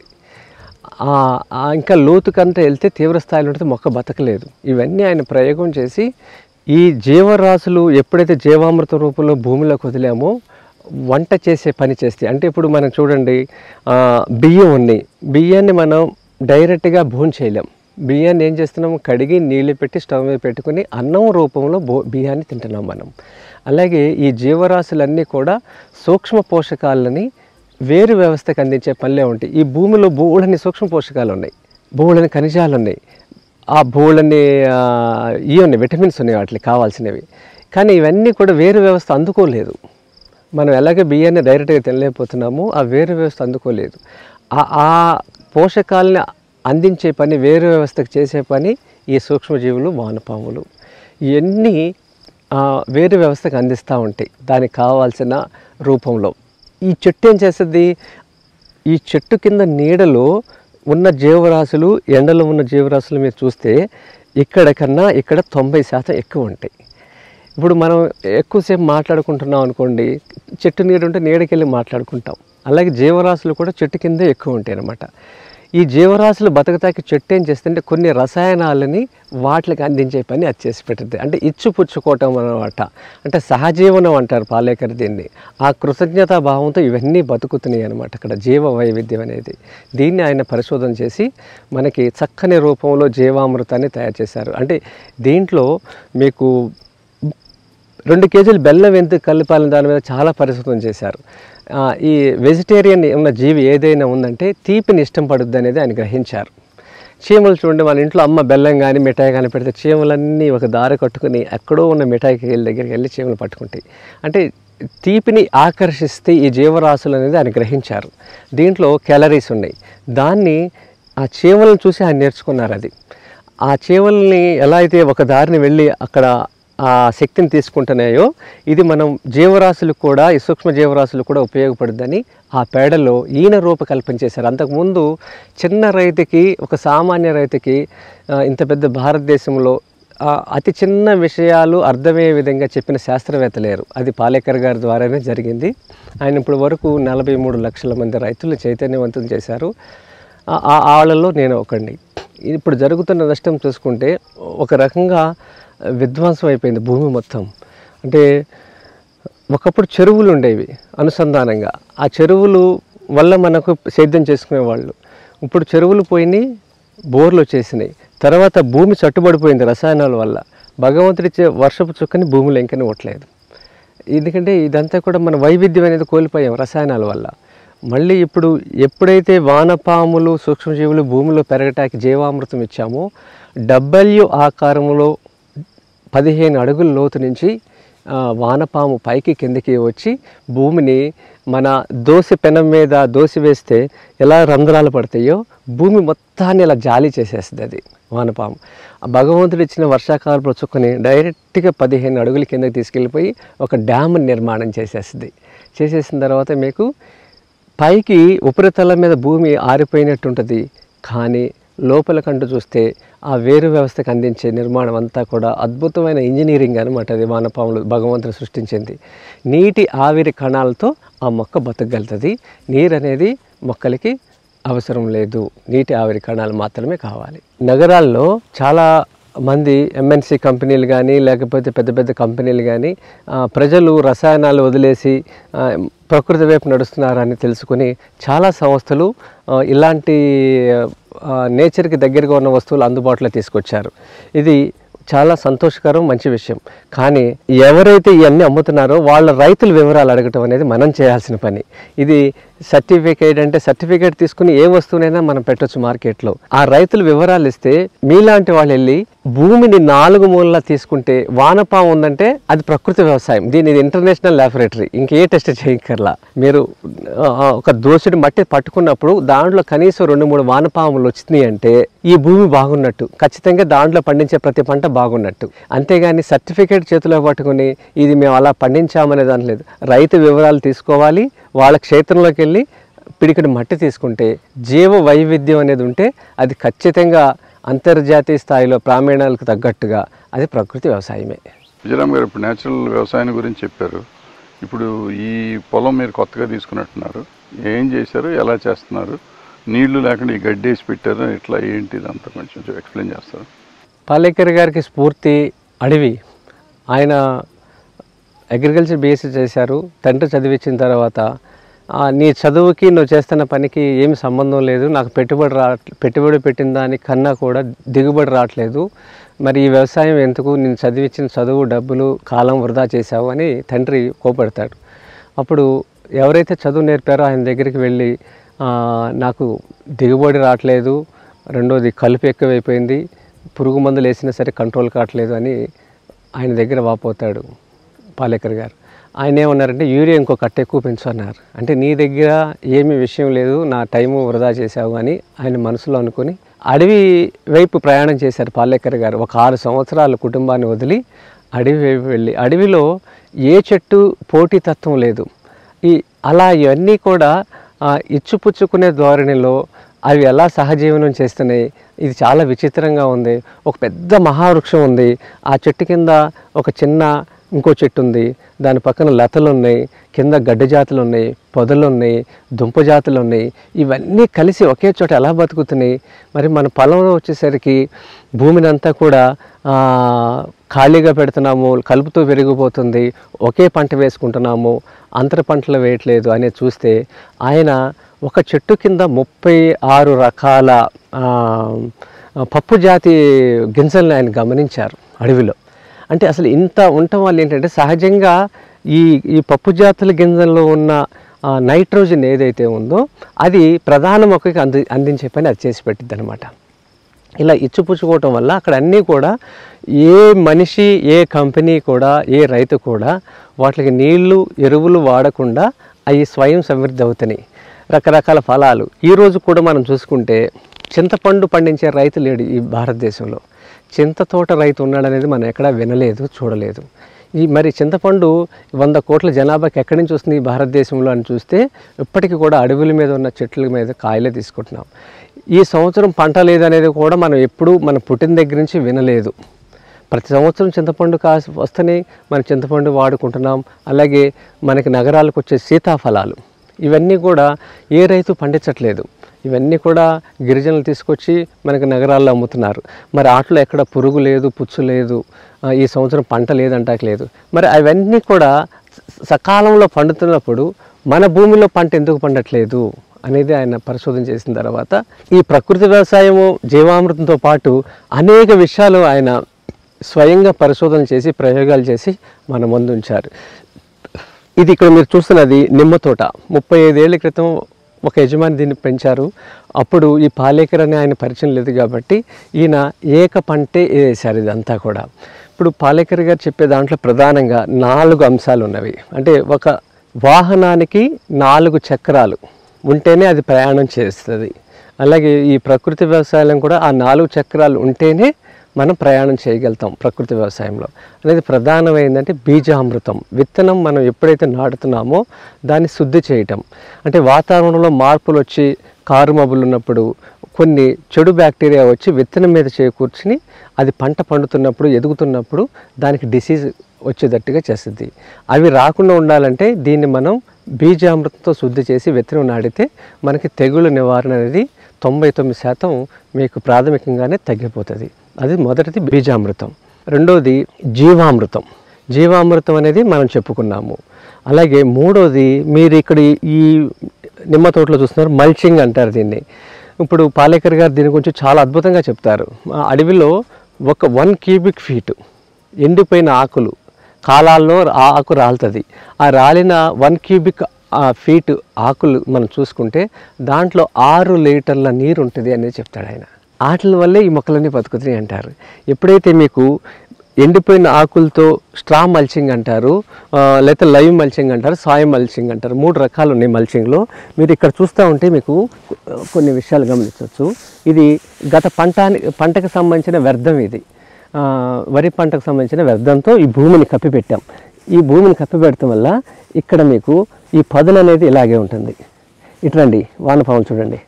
ఇంకా లోతుకంతా వెళ్తే తీవ్ర స్థాయిలో ఉంటే మొక్క బతకలేదు. ఇవన్నీ ఆయన ప్రయోగం చేసి ఈ జీవరాశులు ఎప్పుడైతే జీవామృత రూపంలో భూమిలోకి వదిలామో వంట చేసే పని చేస్తే, అంటే ఇప్పుడు మనం చూడండి బియ్యం ఉన్నాయి, బియ్యాన్ని మనం డైరెక్ట్గా భోజనం చేయలేం. బియ్యాన్ని ఏం చేస్తున్నాం, కడిగి నీళ్ళు పెట్టి స్టవ్ మీద పెట్టుకుని అన్నం రూపంలో బో బియ్యాన్ని తింటున్నాం మనం. అలాగే ఈ జీవరాశులన్నీ కూడా సూక్ష్మ పోషకాలని వేరు వ్యవస్థకు అందించే పనులే ఉంటాయి. ఈ భూమిలో బోళ్ళని సూక్ష్మ పోషకాలు ఉన్నాయి, బోళ్ళని ఖనిజాలు ఉన్నాయి, ఆ బోళ్ళని ఇవి ఉన్నాయి, విటమిన్స్ ఉన్నాయి వాటికి కావాల్సినవి. కానీ ఇవన్నీ కూడా వేరు వ్యవస్థ అందుకోలేదు. మనం ఎలాగే బియ్యాన్ని డైరెక్ట్గా తినలేకపోతున్నామో ఆ వేరు వ్యవస్థ అందుకోలేదు. ఆ పోషకాలని అందించే పని, వేరు వ్యవస్థకు చేసే పని ఈ సూక్ష్మజీవులు వానపాములు ఇవన్నీ వేరే వ్యవస్థకు అందిస్తూ ఉంటాయి దానికి కావాల్సిన రూపంలో. ఈ చెట్టు ఏం చేస్తుంది, ఈ చెట్టు కింద నీడలో ఉన్న జీవరాశులు ఎండలో ఉన్న జీవరాశులు మీరు చూస్తే ఇక్కడ కన్నా ఇక్కడ తొంభై శాతం ఎక్కువ ఉంటాయి. ఇప్పుడు మనం ఎక్కువసేపు మాట్లాడుకుంటున్నాం అనుకోండి, చెట్టు నీడ ఉంటే నీడకి వెళ్ళి మాట్లాడుకుంటాం. అలాగే జీవరాశులు కూడా చెట్టు కిందే ఎక్కువ ఉంటాయి అన్నమాట. ఈ జీవరాశులు బతకతాకి చెట్టు ఏం చేస్తుంటే కొన్ని రసాయనాలని వాటికి అందించే పని అది చేసి పెట్టింది. అంటే ఇచ్చు పుచ్చుకోవటం అన్నమాట. అంటే సహజీవనం అంటారు పాలేకర్ దీన్ని. ఆ కృతజ్ఞతా భావంతో ఇవన్నీ బతుకుతున్నాయి అనమాట అక్కడ జీవ వైవిధ్యం అనేది. దీన్ని ఆయన పరిశోధన చేసి మనకి చక్కని రూపంలో జీవామృతాన్ని తయారు చేశారు. అంటే దీంట్లో మీకు రెండు కేజీలు బెల్లం ఎందుకు కలపాలని దాని మీద చాలా పరిశోధన చేశారు. ఈ వెజిటేరియన్ ఉన్న జీవి ఏదైనా ఉందంటే తీపిని ఇష్టం పడుద్ది అనేది ఆయన గ్రహించారు. చీమలు చూడండి, మన ఇంట్లో అమ్మ బెల్లం కానీ మిఠాయి కానీ పెడితే చీమలన్నీ ఒక దారి కట్టుకుని ఎక్కడో ఉన్న మిఠాయికి వెళ్ళి దగ్గరికి వెళ్ళి చీమలు పట్టుకుంటాయి. అంటే తీపిని ఆకర్షిస్తే ఈ జీవరాశులు అనేది ఆయన గ్రహించారు. దీంట్లో క్యాలరీస్ ఉన్నాయి. దాన్ని ఆ చీమలను చూసి ఆయన నేర్చుకున్నారు. అది ఆ చీమల్ని ఎలా అయితే ఒక దారిని వెళ్ళి అక్కడ ఆ శక్తిని తీసుకుంటున్నాయో ఇది మనం జీవరాశులు కూడా ఈ సూక్ష్మ జీవరాశులు కూడా ఉపయోగపడుద్దని ఆ పేడలో ఈయన రూపకల్పన చేశారు. అంతకుముందు చిన్న రైతుకి, ఒక సామాన్య రైతుకి ఇంత పెద్ద భారతదేశంలో అతి చిన్న విషయాలు అర్థమయ్యే విధంగా చెప్పిన శాస్త్రవేత్త లేరు. అది పాలేకర్ గారి ద్వారానే జరిగింది. ఆయన ఇప్పుడు వరకు నలభై మూడు లక్షల మంది రైతులు చైతన్యవంతం చేశారు. ఆ ఆళ్ళలో నేను ఒకడిని. ఇప్పుడు జరుగుతున్న నష్టం చూసుకుంటే ఒక రకంగా విధ్వంసం అయిపోయింది భూమి మొత్తం. అంటే ఒకప్పుడు చెరువులు ఉండేవి అనుసంధానంగా, ఆ చెరువులు వల్ల మనకు సేద్యం చేసుకునేవాళ్ళు. ఇప్పుడు చెరువులు పోయినాయి, బోర్లు వచ్చేసినాయి. తర్వాత భూమి చట్టుబడిపోయింది రసాయనాల వల్ల. భగవంతుడిచ్చే వర్షపు చుక్కని భూమిలో ఇంకనే ఇవ్వట్లేదు. ఎందుకంటే ఇదంతా కూడా మన వైవిధ్యం అనేది కోల్పోయాం రసాయనాల వల్ల. మళ్ళీ ఇప్పుడు ఎప్పుడైతే వానపాములు సూక్ష్మజీవులు భూమిలో పెరగటానికి జీవామృతం ఇచ్చామో డబ్ల్యూ ఆకారంలో పదిహేను అడుగుల లోతు నుంచి వానపాము పైకి కిందకి వచ్చి భూమిని మన దోశ పెనం మీద దోశ వేస్తే ఎలా రంధ్రాలు పడతాయో భూమి మొత్తాన్ని ఇలా జాలి చేసేస్తుంది అది వానపాము. భగవంతుడు ఇచ్చిన వర్షాకాలంలో చుక్కని డైరెక్ట్గా పదిహేను అడుగుల కిందకి తీసుకెళ్ళిపోయి ఒక డ్యామ్ నిర్మాణం చేసేస్తుంది. చేసేసిన తర్వాత మీకు పైకి ఉపరితలం మీద భూమి ఆరిపోయినట్టు ఉంటుంది, కానీ లోపల కంటూ చూస్తే ఆ వేరు వ్యవస్థకు అందించే నిర్మాణం అంతా కూడా అద్భుతమైన ఇంజనీరింగ్ అనమాట. అది వానపాములు భగవంతుడు సృష్టించింది. నీటి ఆవిరి కణాలతో ఆ మొక్క బతకగలుగుతుంది. నీరు అనేది మొక్కలకి అవసరం లేదు, నీటి ఆవిరి కణాలు మాత్రమే కావాలి. నగరాల్లో చాలా మంది ఎంఎన్సి కంపెనీలు కానీ లేకపోతే పెద్ద పెద్ద కంపెనీలు కానీ ప్రజలు రసాయనాలు వదిలేసి ప్రకృతి వైపు నడుస్తున్నారని తెలుసుకొని చాలా సంస్థలు ఇలాంటి నేచర్కి దగ్గరగా ఉన్న వస్తువులు అందుబాటులో తీసుకొచ్చారు. ఇది చాలా సంతోషకరం, మంచి విషయం. కానీ ఎవరైతే ఇవన్నీ అమ్ముతున్నారో వాళ్ళ రైతుల వివరాలు అడగటం అనేది మనం చేయాల్సిన పని. ఇది సర్టిఫికేట్ అంటే సర్టిఫికేట్ తీసుకుని ఏ వస్తువునైనా మనం పెట్టొచ్చు మార్కెట్లో. ఆ రైతుల వివరాలు ఇస్తే మీలాంటి వాళ్ళు వెళ్ళి భూమిని నాలుగు మూలలా తీసుకుంటే వానపాము ఉందంటే అది ప్రకృతి వ్యవసాయం. దీని ఇంటర్నేషనల్ ల్యాబొరేటరీ, ఇంకే టెస్ట్ చేయక్కర్లా. మీరు ఒక దోసుడి మట్టి పట్టుకున్నప్పుడు దాంట్లో కనీసం రెండు మూడు వానపాములు వచ్చినాయి అంటే ఈ భూమి బాగున్నట్టు, ఖచ్చితంగా దాంట్లో పండించే ప్రతి పంట బాగున్నట్టు. అంతేగాని సర్టిఫికేట్ చేతిలో పట్టుకుని ఇది మేము అలా పండించామనే దాని లేదు. రైతు వివరాలు తీసుకోవాలి, వాళ్ళ క్షేత్రంలోకి వెళ్ళి పిడికిడి మట్టి తీసుకుంటే జీవ వైవిధ్యం అనేది ఉంటే అది ఖచ్చితంగా అంతర్జాతీయ స్థాయిలో ప్రామాణాలకు తగ్గట్టుగా అది ప్రకృతి వ్యవసాయమే. విజయరామ్ గారు ఇప్పుడు న్యాచురల్ వ్యవసాయం గురించి చెప్పారు. ఇప్పుడు ఈ పొలం మీరు కొత్తగా తీసుకున్నట్టున్నారు, ఏం చేశారు, ఎలా చేస్తున్నారు, నీళ్లు లేకుండా ఈ గడ్డి వేసి పెట్టారు, ఇట్లా ఏంటి ఇదంతా కొంచెం ఎక్స్ప్లెయిన్ చేస్తారు. పాలేకర్ గారికి స్ఫూర్తి అడవి. ఆయన అగ్రికల్చర్ బీఎస్సీ చేశారు. తండ్రి చదివించిన తర్వాత నీ చదువుకి నువ్వు చేస్తున్న పనికి ఏమి సంబంధం లేదు, నాకు పెట్టుబడి రా పెట్టుబడి పెట్టిన దాని కన్నా కూడా దిగుబడి రావట్లేదు, మరి ఈ వ్యవసాయం ఎందుకు, నేను చదివించిన చదువు డబ్బులు కాలం వృధా చేశావు అని తండ్రి కోపడతాడు. అప్పుడు ఎవరైతే చదువు నేర్పారో ఆయన దగ్గరికి వెళ్ళి నాకు దిగుబడి రావట్లేదు, రెండోది కలుపు ఎక్కువైపోయింది, పురుగు మందులు వేసినా సరే కంట్రోల్ కావట్లేదు అని ఆయన దగ్గర వాపోతాడు పాలేకర్ గారు. ఆయన ఏమన్నారంటే యూరియా ఇంకో కట్ట ఎక్కువ పెంచు అన్నారు. అంటే నీ దగ్గర ఏమీ విషయం లేదు, నా టైము వృధా చేసావు అని ఆయన మనసులో అనుకుని అడవి వైపు ప్రయాణం చేశారు పాలేకర్ గారు. ఒక ఆరు సంవత్సరాలు కుటుంబాన్ని వదిలి అడవి వైపు వెళ్ళి, అడవిలో ఏ చెట్టు పోటీతత్వం లేదు. ఈ అలా ఇవన్నీ కూడా ఇచ్చుపుచ్చుకునే ధోరణిలో అవి ఎలా సహజీవనం చేస్తున్నాయి, ఇది చాలా విచిత్రంగా ఉంది. ఒక పెద్ద మహావృక్షం ఉంది, ఆ చెట్టు కింద ఒక చిన్న ఇంకో చెట్టు ఉంది, దాని పక్కన లతలు ఉన్నాయి, కింద గడ్డ జాతులు ఉన్నాయి, పొదలు ఉన్నాయి, దుంప జాతులు ఉన్నాయి. ఇవన్నీ కలిసి ఒకే చోట ఎలా బతుకుతున్నాయి? మరి మన పొలంలో వచ్చేసరికి భూమిని అంతా కూడా ఖాళీగా పెడుతున్నాము, కలుపుతూ పెరిగిపోతుంది, ఒకే పంట వేసుకుంటున్నాము, అంతర పంటలు వేయట్లేదు అనేది చూస్తే ఆయన ఒక చెట్టు కింద ముప్పై ఆరు రకాల పప్పు జాతి గింజల్ని ఆయన గమనించారు అడవిలో. అంటే అసలు ఇంత ఉండటం వల్ల ఏంటంటే సహజంగా ఈ ఈ పప్పు జాతుల గింజల్లో ఉన్న నైట్రోజన్ ఏదైతే ఉందో అది ప్రధాన మొక్కకి అంది అందించే పని అది చేసి పెట్టిద్ది అనమాట. ఇలా ఇచ్చిపుచ్చుకోవటం వల్ల అక్కడ అన్నీ కూడా ఏ మనిషి, ఏ కంపెనీ కూడా, ఏ రైతు కూడా వాటికి నీళ్లు ఎరువులు వాడకుండా అవి స్వయం సమృద్ధి అవుతున్నాయి. రకరకాల ఫలాలు ఈరోజు కూడా మనం చూసుకుంటే చింతపండు పండించే రైతు లేడు ఈ భారతదేశంలో. చింత తోట రైతు ఉన్నాడనేది మనం ఎక్కడా వినలేదు, చూడలేదు. ఈ మరి చింతపండు వంద కోట్ల జనాభాకి ఎక్కడి నుంచి వస్తుంది ఈ భారతదేశంలో అని చూస్తే ఇప్పటికీ కూడా అడవుల మీద ఉన్న చెట్ల మీద కాయలే తీసుకుంటున్నాం. ఈ సంవత్సరం పంట లేదనేది కూడా మనం ఎప్పుడూ మన పుట్టిన దగ్గర నుంచి వినలేదు. ప్రతి సంవత్సరం చింతపండు కాసి వస్తేనే మనం చింతపండు వాడుకుంటున్నాం. అలాగే మనకి నగరాలకు వచ్చే సీతాఫలాలు ఇవన్నీ కూడా ఏ రైతు పండించట్లేదు. ఇవన్నీ కూడా గిరిజనులు తీసుకొచ్చి మనకి నగరాల్లో అమ్ముతున్నారు. మరి ఆటలో ఎక్కడ పురుగు లేదు, పుచ్చు లేదు, ఈ సంవత్సరం పంట లేదంటాకలేదు. మరి అవన్నీ కూడా సకాలంలో పండుతున్నప్పుడు మన భూమిలో పంట ఎందుకు పండట్లేదు అనేది ఆయన పరిశోధన చేసిన తర్వాత ఈ ప్రకృతి వ్యవసాయము, జీవామృతంతో పాటు అనేక విషయాలు ఆయన స్వయంగా పరిశోధన చేసి ప్రయోగాలు చేసి మన ముందు ఉంచారు. ఇది ఇక్కడ మీరు చూస్తున్నది నిమ్మ తోట. ముప్పై ఐదేళ్ల క్రితం ఒక యజమాని దీన్ని పెంచారు. అప్పుడు ఈ పాలేకర్ అనే ఆయన పరిచయం లేదు కాబట్టి ఈయన ఏక పంటే వేశారు ఇదంతా కూడా. ఇప్పుడు పాలేకర్ గారు చెప్పే దాంట్లో ప్రధానంగా నాలుగు అంశాలు ఉన్నవి. అంటే ఒక వాహనానికి నాలుగు చక్రాలు ఉంటేనే అది ప్రయాణం చేస్తుంది. అలాగే ఈ ప్రకృతి వ్యవసాయం కూడా ఆ నాలుగు చక్రాలు ఉంటేనే మనం ప్రయాణం చేయగలుగుతాం ప్రకృతి వ్యవసాయంలో. అనేది ప్రధానమైందంటే బీజామృతం. విత్తనం మనం ఎప్పుడైతే నాటుతున్నామో దాన్ని శుద్ధి చేయటం. అంటే వాతావరణంలో మార్పులు వచ్చి కారు మబ్బులు ఉన్నప్పుడు కొన్ని చెడు బ్యాక్టీరియా వచ్చి విత్తనం మీద చేకూర్చుని అది పంట పండుతున్నప్పుడు, ఎదుగుతున్నప్పుడు దానికి డిసీజ్ వచ్చేటట్టుగా చేస్తుంది. అవి రాకుండా ఉండాలంటే దీన్ని మనం బీజామృతంతో శుద్ధి చేసి విత్తనం నాటితే మనకి తెగుళ్ళ నివారణ అనేది తొంభై తొమ్మిది శాతం మీకు ప్రాథమికంగానే తగ్గిపోతుంది. అది మొదటిది బీజామృతం. రెండోది జీవామృతం. జీవామృతం అనేది మనం చెప్పుకున్నాము. అలాగే మూడోది మీరు ఇక్కడ ఈ నిమ్మ తోటలో చూస్తున్నారు, మల్చింగ్ అంటారు దీన్ని. ఇప్పుడు పాలేకర్ గారు దీని గురించి చాలా అద్భుతంగా చెప్తారు. అడవిలో ఒక వన్ క్యూబిక్ ఫీటు ఎండిపోయిన ఆకులు కాలాల్లో ఆకు రాలుతుంది. ఆ రాలిన వన్ క్యూబిక్ ఫీట్ ఆకులు మనం చూసుకుంటే దాంట్లో ఆరు లీటర్ల నీరు ఉంటుంది అనేది చెప్తాడు ఆయన. వాటి వల్లే ఈ మొక్కలన్నీ బతుకుతున్నాయి అంటారు. ఎప్పుడైతే మీకు ఎండిపోయిన ఆకులతో స్ట్రా మల్చింగ్ అంటారు, లేకపోతే లైవ్ మల్చింగ్ అంటారు, సాయిల్ మల్చింగ్ అంటారు. మూడు రకాలు ఉన్నాయి మల్చింగ్లో. మీరు ఇక్కడ చూస్తూ ఉంటే మీకు కొన్ని విషయాలు గమనించవచ్చు. ఇది గత పంట పంటకు సంబంధించిన వ్యర్థం. ఇది వరి పంటకు సంబంధించిన వ్యర్థంతో ఈ భూమిని కప్పిపెట్టాం. ఈ భూమిని కప్పిపెట్టడం వల్ల ఇక్కడ మీకు ఈ పదులు అనేది ఇలాగే ఉంటుంది. ఇట్రండి వానపాములు చూడండి.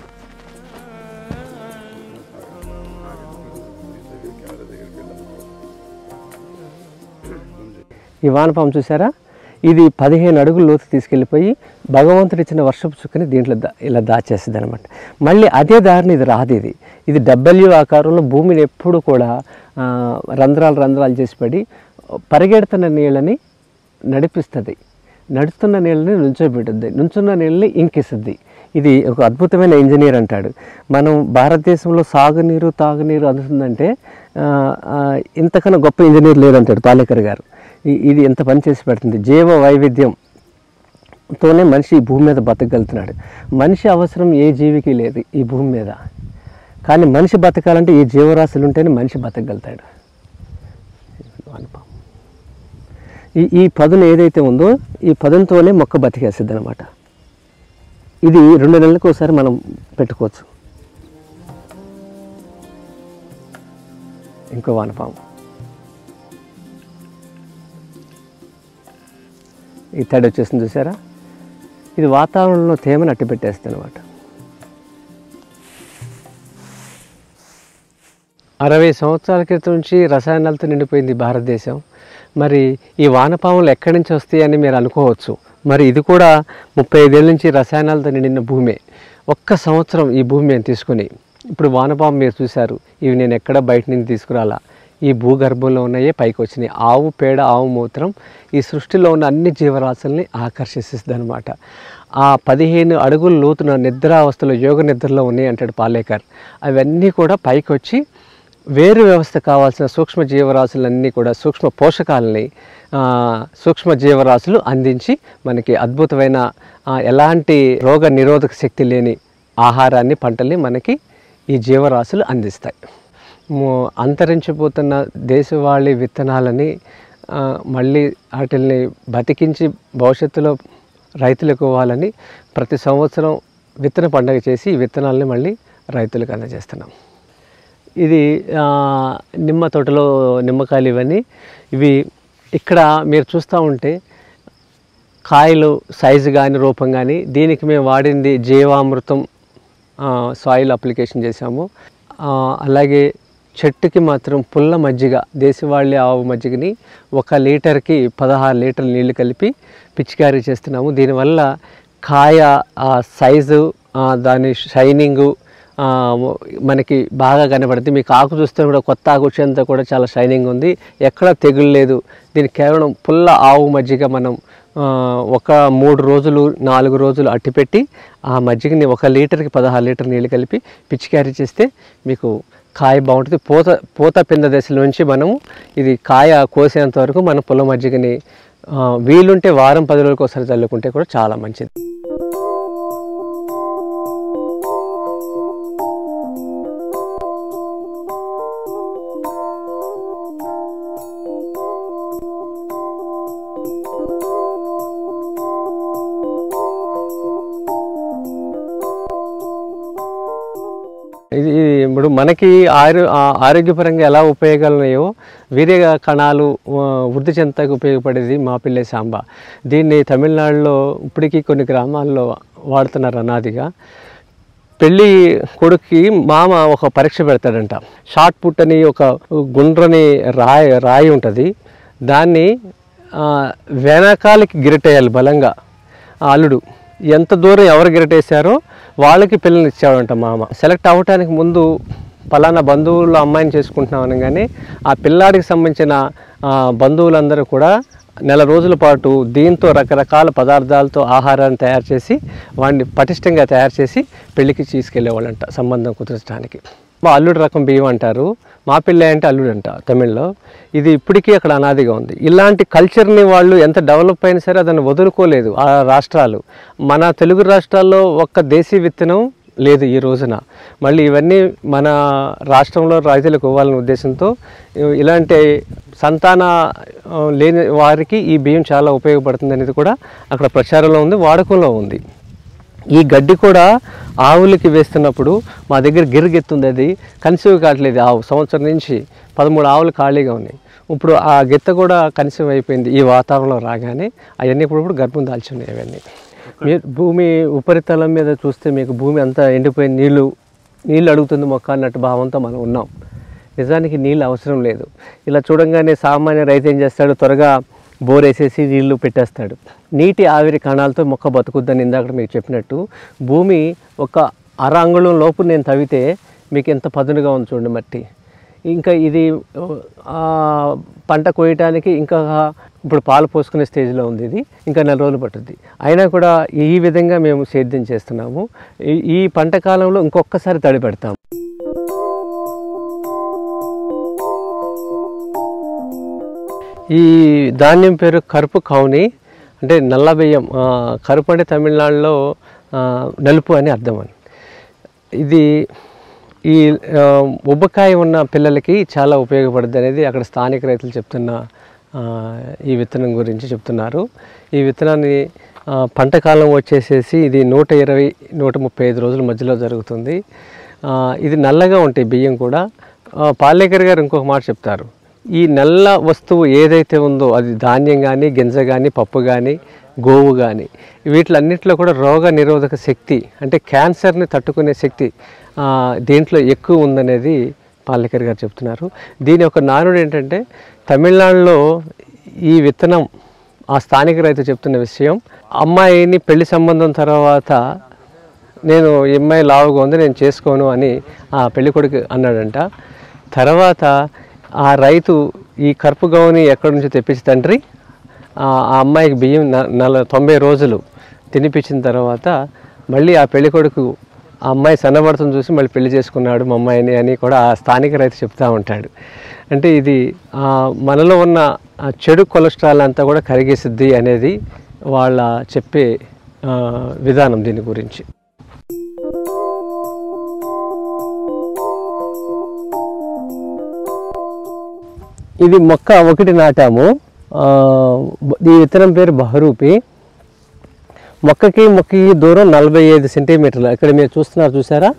ఈ వానపాము చూసారా? ఇది పదిహేను అడుగుల లోతు తీసుకెళ్ళిపోయి భగవంతుడు ఇచ్చిన వర్షపు చుక్కని దీంట్లో దా ఇలా దాచేస్తుంది అనమాట. మళ్ళీ అదే దారిని ఇది రాదు. ఇది ఇది డబ్ల్యూ ఆకారంలో భూమిని ఎప్పుడు కూడా రంధ్రాలు రంధ్రాలు చేసి పడి పరిగెడుతున్న నీళ్ళని నడిపిస్తుంది. నడుస్తున్న నీళ్ళని నుంచోబెట్టుద్ది, నుంచున్న నీళ్ళని ఇంకిస్తుంది. ఇది ఒక అద్భుతమైన ఇంజనీర్ అంటాడు. మనం భారతదేశంలో సాగునీరు తాగునీరు అందుతుందంటే ఇంతకన్నా గొప్ప ఇంజనీర్ లేదంటాడు పాలేకర్ గారు. ఇది ఎంత పని చేసి పెడుతుంది. జీవ వైవిధ్యంతోనే మనిషి ఈ భూమి మీద బతకగలుగుతున్నాడు. మనిషి అవసరం ఏ జీవికి లేదు ఈ భూమి మీద. కానీ మనిషి బతకాలంటే ఈ జీవరాశులు ఉంటేనే మనిషి బతకగలుగుతాడు. ఈ ఈ పదును ఏదైతే ఉందో ఈ పదునుతోనే మొక్క బతికేస్తుంది అనమాట. ఇది రెండు నెలలకు ఒకసారి మనం పెట్టుకోవచ్చు. ఇంకో వానపాము. ఈ తడి వచ్చేసింది చూసారా, ఇది వాతావరణంలో తేమను అట్టి పెట్టేస్తుంది అనమాట. అరవై సంవత్సరాల క్రితం నుంచి రసాయనాలతో నిండిపోయింది భారతదేశం. మరి ఈ వానపాములు ఎక్కడి నుంచి వస్తాయని మీరు అనుకోవచ్చు. మరి ఇది కూడా ముప్పై ఐదేళ్ళ నుంచి రసాయనాలతో నిండిన భూమే. ఒక్క సంవత్సరం ఈ భూమి మేము తీసుకుని, ఇప్పుడు వానపాము మీరు చూశారు, ఇవి నేను ఎక్కడ బయట నుంచి తీసుకురాలా, ఈ భూగర్భంలో ఉన్నాయే పైకి వచ్చినాయి. ఆవు పేడ, ఆవు మూత్రం ఈ సృష్టిలో ఉన్న అన్ని జీవరాశుల్ని ఆకర్షిస్తుంది అనమాట. ఆ పదిహేను అడుగుల లోతున నిద్రావస్థలో, యోగ నిద్రలో ఉన్నాయి అంటాడు పాలేకర్. అవన్నీ కూడా పైకి వచ్చి వేరు వ్యవస్థ కావాల్సిన సూక్ష్మ జీవరాశులన్నీ కూడా, సూక్ష్మ పోషకాలని సూక్ష్మ జీవరాశులు అందించి మనకి అద్భుతమైన ఎలాంటి రోగ నిరోధక శక్తి లేని ఆహారాన్ని, పంటల్ని మనకి ఈ జీవరాశులు అందిస్తాయి. అంతరించిపోతున్న దేశవాళీ విత్తనాలని మళ్ళీ వాటిల్ని బతికించి భవిష్యత్తులో రైతులకు ఇవ్వాలని ప్రతి సంవత్సరం విత్తన పండుగ చేసి ఈ విత్తనాలని మళ్ళీ రైతులకు అందజేస్తున్నాం. ఇది నిమ్మ తోటలో నిమ్మకాయలు ఇవన్నీ. ఇవి ఇక్కడ మీరు చూస్తూ ఉంటే కాయలు సైజు కానీ రూపం కానీ, దీనికి మేము వాడింది జీవామృతం సాయిల్ అప్లికేషన్ చేశాము. అలాగే చెట్టుకి మాత్రం పుల్ల మజ్జిగ, దేశవాళీ ఆవు మజ్జిగని ఒక లీటర్కి పదహారు లీటర్ల నీళ్లు కలిపి పిచికారీ చేస్తున్నాము. దీనివల్ల కాయ సైజు, దాని షైనింగు మనకి బాగా కనబడుతుంది. మీకు ఆకు చూస్తే కూడా కొత్త ఆకు వచ్చేంత కూడా చాలా షైనింగ్ ఉంది, ఎక్కడ తెగులు లేదు. దీనికి కేవలం పుల్ల ఆవు మజ్జిగ మనం ఒక మూడు రోజులు నాలుగు రోజులు అట్టిపెట్టి ఆ మజ్జిగని ఒక లీటర్కి పదహారు లీటర్ నీళ్ళు కలిపి పిచికారీ చేస్తే మీకు కాయ బాగుంటుంది. పూత పూత పింద దశల నుంచి మనము ఇది కాయ కోసేంత వరకు మనం పుల్ల మజ్జిగని వీలుంటే వారం పది రోజులకు ఒకసారి చల్లుకుంటే కూడా చాలా మంచిది. ఇది ఇప్పుడు మనకి ఆరో ఆరోగ్యపరంగా ఎలా ఉపయోగాలు ఉన్నాయో వీర్య కణాలు వృద్ధి చెందడానికి ఉపయోగపడేది మాపిల్లె సాంబ. దీన్ని తమిళనాడులో ఇప్పటికీ కొన్ని గ్రామాల్లో వాడుతున్నారు అనాదిగా. పెళ్ళి కొడుక్కి మామ ఒక పరీక్ష పెడతాడంట. షార్ట్ పుట్ అని ఒక గుండ్రని రాయి రాయి ఉంటుంది, దాన్ని వెనకాలకి గిరిటేయాలి బలంగా. అల్లుడు ఎంత దూరం ఎవరు గిరటేశారో వాళ్ళకి పిల్లల్ని ఇచ్చాడంట మామ. సెలెక్ట్ అవ్వటానికి ముందు పలానా బంధువులు అమ్మాయిని చేసుకుంటున్నాం అనగానే ఆ పిల్లాడికి సంబంధించిన బంధువులందరూ కూడా నెల రోజుల పాటు దీంతో రకరకాల పదార్థాలతో ఆహారాన్ని తయారు చేసి వాడిని పటిష్టంగా తయారు చేసి పెళ్ళికి తీసుకెళ్ళేవాళ్ళంట సంబంధం కుదర్చడానికి. మా అల్లుడు రకం బియ్యం అంటారు, మా పిల్ల అంటే అల్లుడు అంట తమిళ్లో. ఇది ఇప్పటికీ అక్కడ అనాదిగా ఉంది. ఇలాంటి కల్చర్ని వాళ్ళు ఎంత డెవలప్ అయినా సరే దాన్ని వదులుకోలేదు ఆ రాష్ట్రాలు. మన తెలుగు రాష్ట్రాల్లో ఒక్క దేశీ విత్తనం లేదు ఈ రోజున. మళ్ళీ ఇవన్నీ మన రాష్ట్రంలో రైతులకు ఇవ్వాలనే ఉద్దేశంతో ఇలాంటి సంతాన లేని వారికి ఈ బియ్యం చాలా ఉపయోగపడుతుంది అనేది కూడా అక్కడ ప్రచారంలో ఉంది, వాడకంలో ఉంది. ఈ గడ్డి కూడా ఆవులకి వేస్తున్నప్పుడు మా దగ్గర గిరిగెత్తుంది, అది కన్సీవ్ కావట్లేదు. ఆవు సంవత్సరం నుంచి పదమూడు ఆవులు ఖాళీగా ఉన్నాయి. ఇప్పుడు ఆ గిత్త కూడా కన్సీవ్ అయిపోయింది ఈ వాతావరణంలో రాగానే. అవన్నీ ఇప్పుడు ఇప్పుడు గర్భం దాల్చి ఉన్నాయి. అవన్నీ మీరు భూమి ఉపరితలం మీద చూస్తే మీకు భూమి అంతా ఎండిపోయిన నీళ్ళు నీళ్ళు అడుగుతుంది మొక్క అన్నట్టు భావంతో మనం ఉన్నాం. నిజానికి నీళ్ళు అవసరం లేదు. ఇలా చూడంగానే సామాన్య రైతు ఏం చేస్తాడు, త్వరగా బోర్ వేసేసి నీళ్లు పెట్టేస్తాడు. నీటి ఆవిరి కణాలతో మొక్క బతుకుద్దని ఇందాక మీకు చెప్పినట్టు భూమి ఒక అర అంగుళం లోపు నేను తవ్వితే మీకు ఎంత పదునుగా ఉంది చూడండి మట్టి. ఇంకా ఇది పంట కోయటానికి ఇంకా ఇప్పుడు పాలు పోసుకునే స్టేజ్లో ఉంది. ఇది ఇంకా నెల రోజులు పట్టుద్ది. అయినా కూడా ఈ విధంగా మేము సేద్యం చేస్తున్నాము. ఈ పంట కాలంలో ఇంకొకసారి తడి పెడతాము. ఈ ధాన్యం పేరు కరుపు కౌని, అంటే నల్ల బియ్యం. కరుపు అంటే తమిళనాడులో నలుపు అని అర్థం అని. ఇది ఈ ఉబ్బకాయ ఉన్న పిల్లలకి చాలా ఉపయోగపడుతుంది అనేది అక్కడ స్థానిక రైతులు చెప్తున్న ఈ విత్తనం గురించి చెప్తున్నారు. ఈ విత్తనాన్ని పంట కాలం వచ్చేసేసి ఇది నూట ఇరవై నూట ముప్పై ఐదు రోజుల మధ్యలో జరుగుతుంది. ఇది నల్లగా ఉంటాయి బియ్యం కూడా. పాలేకర్ గారు ఇంకొక మాట చెప్తారు, ఈ నల్ల వస్తువు ఏదైతే ఉందో అది ధాన్యం కానీ, గింజ కానీ, పప్పు కానీ, గోవు కానీ, వీటిలన్నింటిలో కూడా రోగ నిరోధక శక్తి అంటే క్యాన్సర్ని తట్టుకునే శక్తి దీంట్లో ఎక్కువ ఉందనేది పాలేకర్ గారు చెప్తున్నారు. దీని యొక్క నానుడు ఏంటంటే, తమిళనాడులో ఈ విత్తనం ఆ స్థానిక రైతు చెప్తున్న విషయం, అమ్మాయిని పెళ్లి సంబంధం తర్వాత నేను అమ్మాయి లావుగా ఉంది నేను చేసుకోను అని ఆ పెళ్లి కొడుకు అన్నాడంట. తర్వాత ఆ రైతు ఈ కరుపు గౌని ఎక్కడి నుంచి తెప్పించి తండ్రి ఆ అమ్మాయికి బియ్యం నల తొంభై రోజులు తినిపించిన తర్వాత మళ్ళీ ఆ పెళ్లి కొడుకు ఆ అమ్మాయి సన్నబడుతుంది చూసి మళ్ళీ పెళ్లి చేసుకున్నాడు మా అమ్మాయిని అని కూడా ఆ స్థానిక రైతు చెప్తూ ఉంటాడు. అంటే ఇది మనలో ఉన్న చెడు కొలెస్ట్రాల్ అంతా కూడా కరిగేసిద్ది అనేది వాళ్ళ చెప్పే విధానం దీని గురించి. ఇది మొక్క ఒకటి నాటాము. ఈ విత్తనం పేరు బహరూపి. మొక్కకి మొక్కకి దూరం నలభై ఐదు సెంటీమీటర్లు. ఇక్కడ మీరు చూస్తున్నారు చూసారా,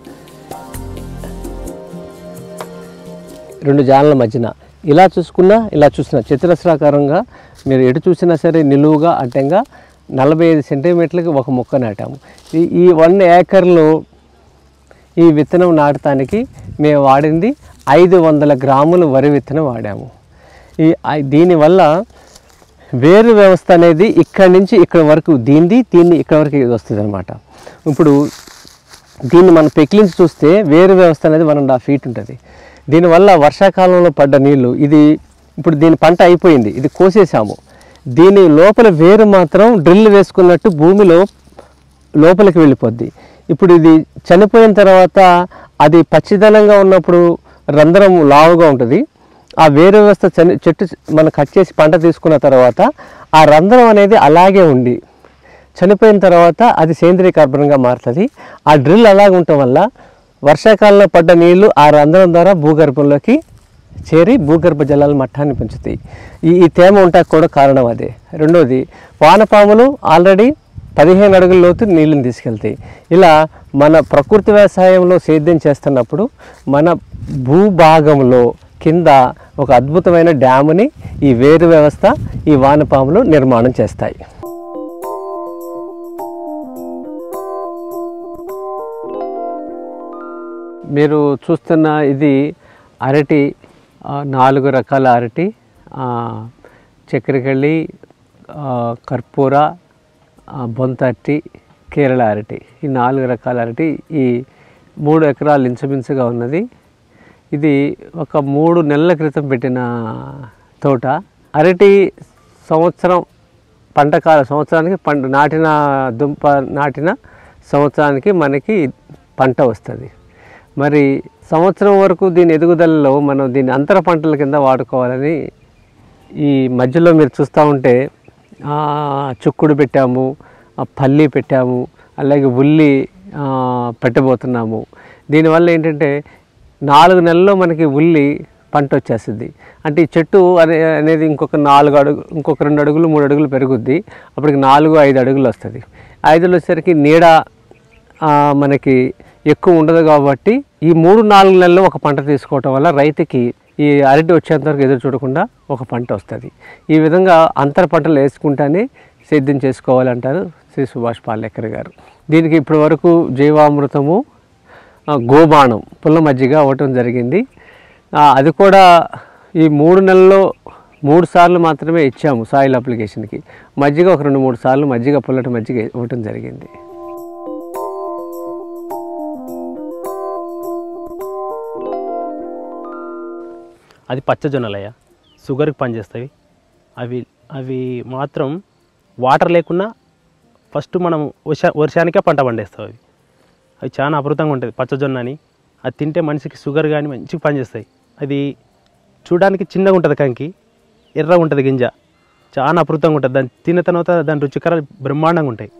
రెండు జానల మధ్యన ఇలా చూసుకున్నా ఇలా చూసినా చతురస్రాకారంగా మీరు ఎటు చూసినా సరే నిలువుగా అడ్డంగా నలభై ఐదు సెంటీమీటర్లకి ఒక మొక్క నాటాము. ఈ ఈ వన్ ఏకర్లో ఈ విత్తనం నాటడానికి మేము వాడింది ఐదు వందల గ్రాములు వరి విత్తనం వాడాము. ఈ దీనివల్ల వేరు వ్యవస్థ అనేది ఇక్కడి నుంచి ఇక్కడ వరకు దీనిది దీన్ని ఇక్కడ వరకు ఇది వస్తుంది అనమాట. ఇప్పుడు దీన్ని మనం పెకిలించి చూస్తే వేరు వ్యవస్థ అనేది వన్ అండ్ హాఫ్ ఫీట్ ఉంటుంది. దీనివల్ల వర్షాకాలంలో పడ్డ నీళ్ళు ఇది ఇప్పుడు దీని పంట అయిపోయింది, ఇది కోసేసాము. దీని లోపల వేరు మాత్రం డ్రిల్ వేసుకున్నట్టు భూమిలో లోపలికి వెళ్ళిపోద్ది. ఇప్పుడు ఇది చనిపోయిన తర్వాత అది పచ్చిదనంగా ఉన్నప్పుడు రంధ్రం లావుగా ఉంటుంది. ఆ వేరు వ్యవస్థ చని చెట్టు మనం కట్ చేసి పంట తీసుకున్న తర్వాత ఆ రంధ్రం అనేది అలాగే ఉండి చనిపోయిన తర్వాత అది సేంద్రీయ కార్బన్గా మారుతుంది. ఆ డ్రిల్ అలాగే ఉండటం వల్ల వర్షాకాలంలో పడ్డ నీళ్లు ఆ రంధ్రం ద్వారా భూగర్భంలోకి చేరి భూగర్భ జలాల మట్టాన్ని పెంచుతాయి. ఈ ఈ తేమ ఉంటాక కూడా కారణం అదే. రెండోది, వానపాములు ఆల్రెడీ పదిహేను అడుగుల లోతు నీళ్ళని తీసుకెళ్తాయి. ఇలా మన ప్రకృతి వ్యవసాయంలో సేద్యం చేస్తున్నప్పుడు మన భూభాగంలో కింద ఒక అద్భుతమైన డ్యాముని ఈ వేరు వ్యవస్థ ఈ వానపాములు నిర్మాణం చేస్తాయి. మీరు చూస్తున్న ఇది అరటి, నాలుగు రకాల అరటి, చక్కెరకెళ్ళి, కర్పూర, బొంత అరటి, కేరళ అరటి, ఈ నాలుగు రకాల అరటి ఈ మూడు ఎకరాలు ఇంచుమించుగా ఉన్నది. ఇది ఒక మూడు నెలల క్రితం పెట్టిన తోట. అరటి సంవత్సరం పంటకాల సంవత్సరానికి పంట నాటిన దుంప నాటిన సంవత్సరానికి మనకి పంట వస్తుంది. మరి సంవత్సరం వరకు దీని ఎదుగుదలలో మనం దీన్ని అంతర పంటల కింద వాడుకోవాలని ఈ మధ్యలో మీరు చూస్తూ ఉంటే చుక్కుడు పెట్టాము, పల్లి పెట్టాము, అలాగే ఉల్లి పెట్టబోతున్నాము. దీనివల్ల ఏంటంటే నాలుగు నెలల్లో మనకి ఉల్లి పంట వచ్చేస్తుంది. అంటే ఈ చెట్టు అనే అనేది ఇంకొక నాలుగు అడుగు ఇంకొక రెండు అడుగులు మూడు అడుగులు పెరుగుద్ది. అప్పటికి నాలుగు ఐదు అడుగులు వస్తుంది. ఐదులు వచ్చేసరికి నీడ మనకి ఎక్కువ ఉండదు కాబట్టి ఈ మూడు నాలుగు నెలల్లో ఒక పంట తీసుకోవటం వల్ల రైతుకి ఈ అరటి వచ్చేంతవరకు ఎదురు చూడకుండా ఒక పంట వస్తుంది. ఈ విధంగా అంతర పంటలు వేసుకుంటానే సేద్యం చేసుకోవాలంటారు శ్రీ సుభాష్ పాలేకర్ గారు. దీనికి ఇప్పటి వరకు జీవామృతము, గోబాణం, పుల్ల మజ్జిగ అవ్వటం జరిగింది. అది కూడా ఈ మూడు నెలల్లో మూడు సార్లు మాత్రమే ఇచ్చాము సాయిల్ అప్లికేషన్కి. మజ్జిగ ఒక రెండు మూడు సార్లు మజ్జిగ పుల్లటి మజ్జిగ ఇవ్వటం జరిగింది. అది పచ్చజొన్నలయ్య, షుగర్కి పనిచేస్తాయి అవి. అవి మాత్రం వాటర్ లేకున్నా ఫస్ట్ మనం వర్ష వర్షానికే పంట పండేస్తాయి. అవి అవి చాలా అమృతంగా ఉంటుంది పచ్చజొన్న అని. అది తింటే మనిషికి షుగర్ కానీ మంచిగా పనిచేస్తాయి. అది చూడడానికి చిన్నగా ఉంటుంది, కంకి ఎర్రగా ఉంటుంది, గింజ చాలా అమృతంగా ఉంటుంది. దాన్ని తిన్న తర్వాత దాని రుచికరాలు బ్రహ్మాండంగా ఉంటాయి.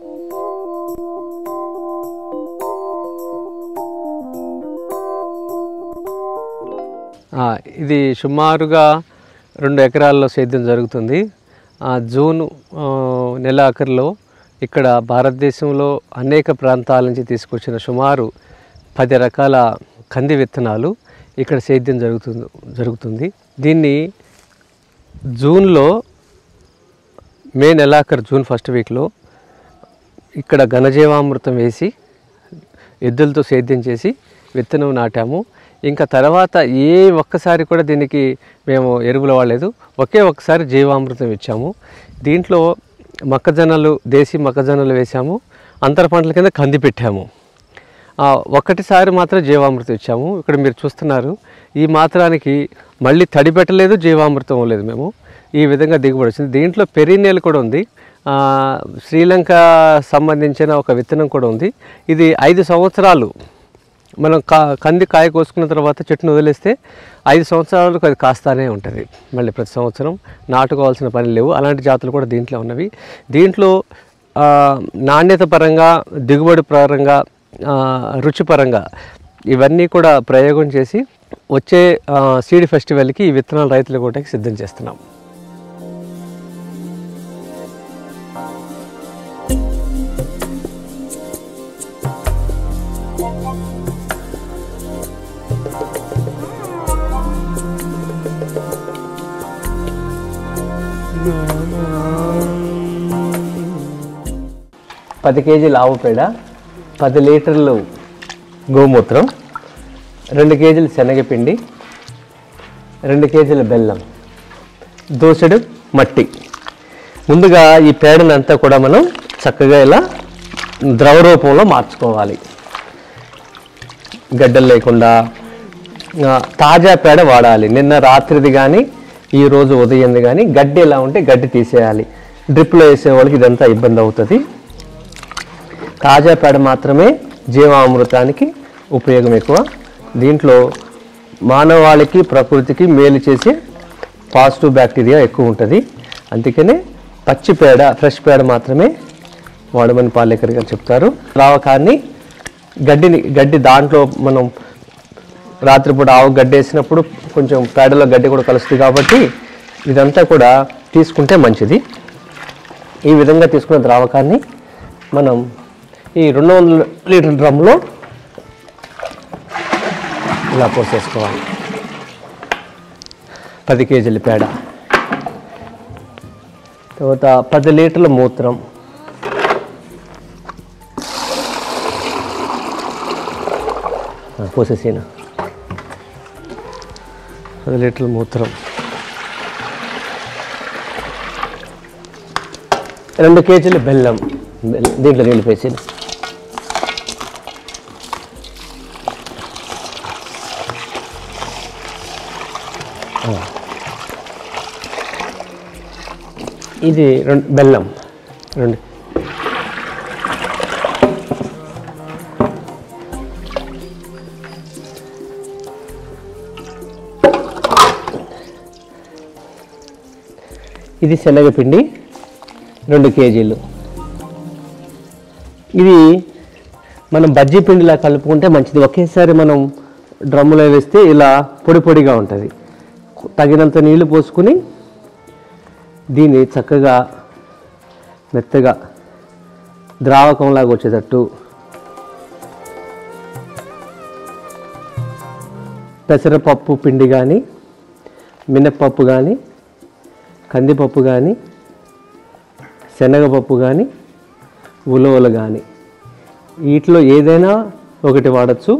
ఇది సుమారుగా రెండు ఎకరాల్లో సేద్యం జరుగుతుంది. జూన్ నెలాఖరులో ఇక్కడ భారతదేశంలో అనేక ప్రాంతాల నుంచి తీసుకొచ్చిన సుమారు పది రకాల కంది విత్తనాలు ఇక్కడ సేద్యం జరుగుతుంది జరుగుతుంది దీన్ని జూన్లో మే నెలాఖరు జూన్ ఫస్ట్ వీక్లో ఇక్కడ ఘనజీవామృతం వేసి ఎద్దులతో సేద్యం చేసి విత్తనం నాటాము. ఇంకా తర్వాత ఏ ఒక్కసారి కూడా దీనికి మేము ఎరువులు వాడలేదు, ఒకే ఒక్కసారి జీవామృతం ఇచ్చాము. దీంట్లో మొక్కజొన్నలు దేశీ మొక్కజొన్నలు వేసాము, అంతర పంటల కింద కంది పెట్టాము. ఒక్కటిసారి మాత్రం జీవామృతం ఇచ్చాము. ఇక్కడ మీరు చూస్తున్నారు, ఈ మాత్రానికి మళ్ళీ తడి పెట్టలేదు, జీవామృతం లేదు. మేము ఈ విధంగా దిగుబడి వచ్చింది. దీంట్లో పెరినేలు కూడా ఉంది, శ్రీలంక సంబంధించిన ఒక విత్తనం కూడా ఉంది. ఇది ఐదు సంవత్సరాలు మనం కా కంది కాయ కోసుకున్న తర్వాత చెట్టును వదిలేస్తే ఐదు సంవత్సరాలకు అది కాస్తానే ఉంటుంది. మళ్ళీ ప్రతి సంవత్సరం నాటుకోవాల్సిన పని లేవు. అలాంటి జాతులు కూడా దీంట్లో ఉన్నవి. దీంట్లో నాణ్యత పరంగా, దిగుబడి పరంగా, రుచిపరంగా ఇవన్నీ కూడా ప్రయోగం చేసి వచ్చే సీడ్ ఫెస్టివల్కి ఈ విత్తనాలు రైతులు కూడా సిద్ధం చేస్తున్నాం. పది కేజీల ఆవు పేడ, పది లీటర్లు గోమూత్రం, రెండు కేజీల శనగపిండి, రెండు కేజీల బెల్లం, దోసెడు మట్టి. ముందుగా ఈ పేడనంతా కూడా మనం చక్కగా ఇలా ద్రవ రూపంలో మార్చుకోవాలి. గడ్డలు లేకుండా తాజా పేడ వాడాలి. నిన్న రాత్రిది కానీ ఈరోజు ఉదయంది కానీ గడ్డి ఎలా ఉంటే గడ్డి తీసేయాలి. డ్రిప్లో వేసే వాళ్ళకి ఇదంతా ఇబ్బంది అవుతుంది. తాజా పేడ మాత్రమే జీవామృతానికి ఉపయోగం ఎక్కువ. దీంట్లో మానవాళికి ప్రకృతికి మేలు చేసే పాజిటివ్ బ్యాక్టీరియా ఎక్కువ ఉంటుంది. అందుకనే పచ్చి పేడ, ఫ్రెష్ పేడ మాత్రమే వాడమని పాలేకర్ గారు చెప్తారు. ద్రావకాన్ని గడ్డిని గడ్డి దాంట్లో మనం రాత్రిపూట ఆవు గడ్డి వేసినప్పుడు కొంచెం పేడలో గడ్డి కూడా కలుస్తుంది కాబట్టి ఇదంతా కూడా తీసుకుంటే మంచిది. ఈ విధంగా తీసుకున్న ద్రావకాన్ని మనం ఈ రెండు వందల లీటర్ డ్రమ్లో ఇలా పోసేసుకోవాలి. పది కేజీల పేడ, తర్వాత పది లీటర్ల మూత్రం, పోసేసిన పది లీటర్ల మూత్రం, రెండు కేజీల బెల్లం, దీంట్లో నీళ్ళు వేసిన, ఇది రెండు బెల్లం రెండు ఇది శనగపిండి రెండు కేజీలు. ఇది మనం బజ్జీ పిండిలా కలుపుకుంటే మంచిది. ఒకేసారి మనం డ్రమ్ములో వేస్తే ఇలా పొడి పొడిగా ఉంటుంది. తగినంత నీళ్లు పోసుకుని దీన్ని చక్కగా మెత్తగా ద్రావకంలాగా వచ్చేటట్టు పెసరపప్పు పిండి కానీ, మినప్పప్పు కానీ, కందిపప్పు కానీ, శనగపప్పు కానీ, ఉలవలు కానీ, వీటిలో ఏదైనా ఒకటి వాడచ్చు.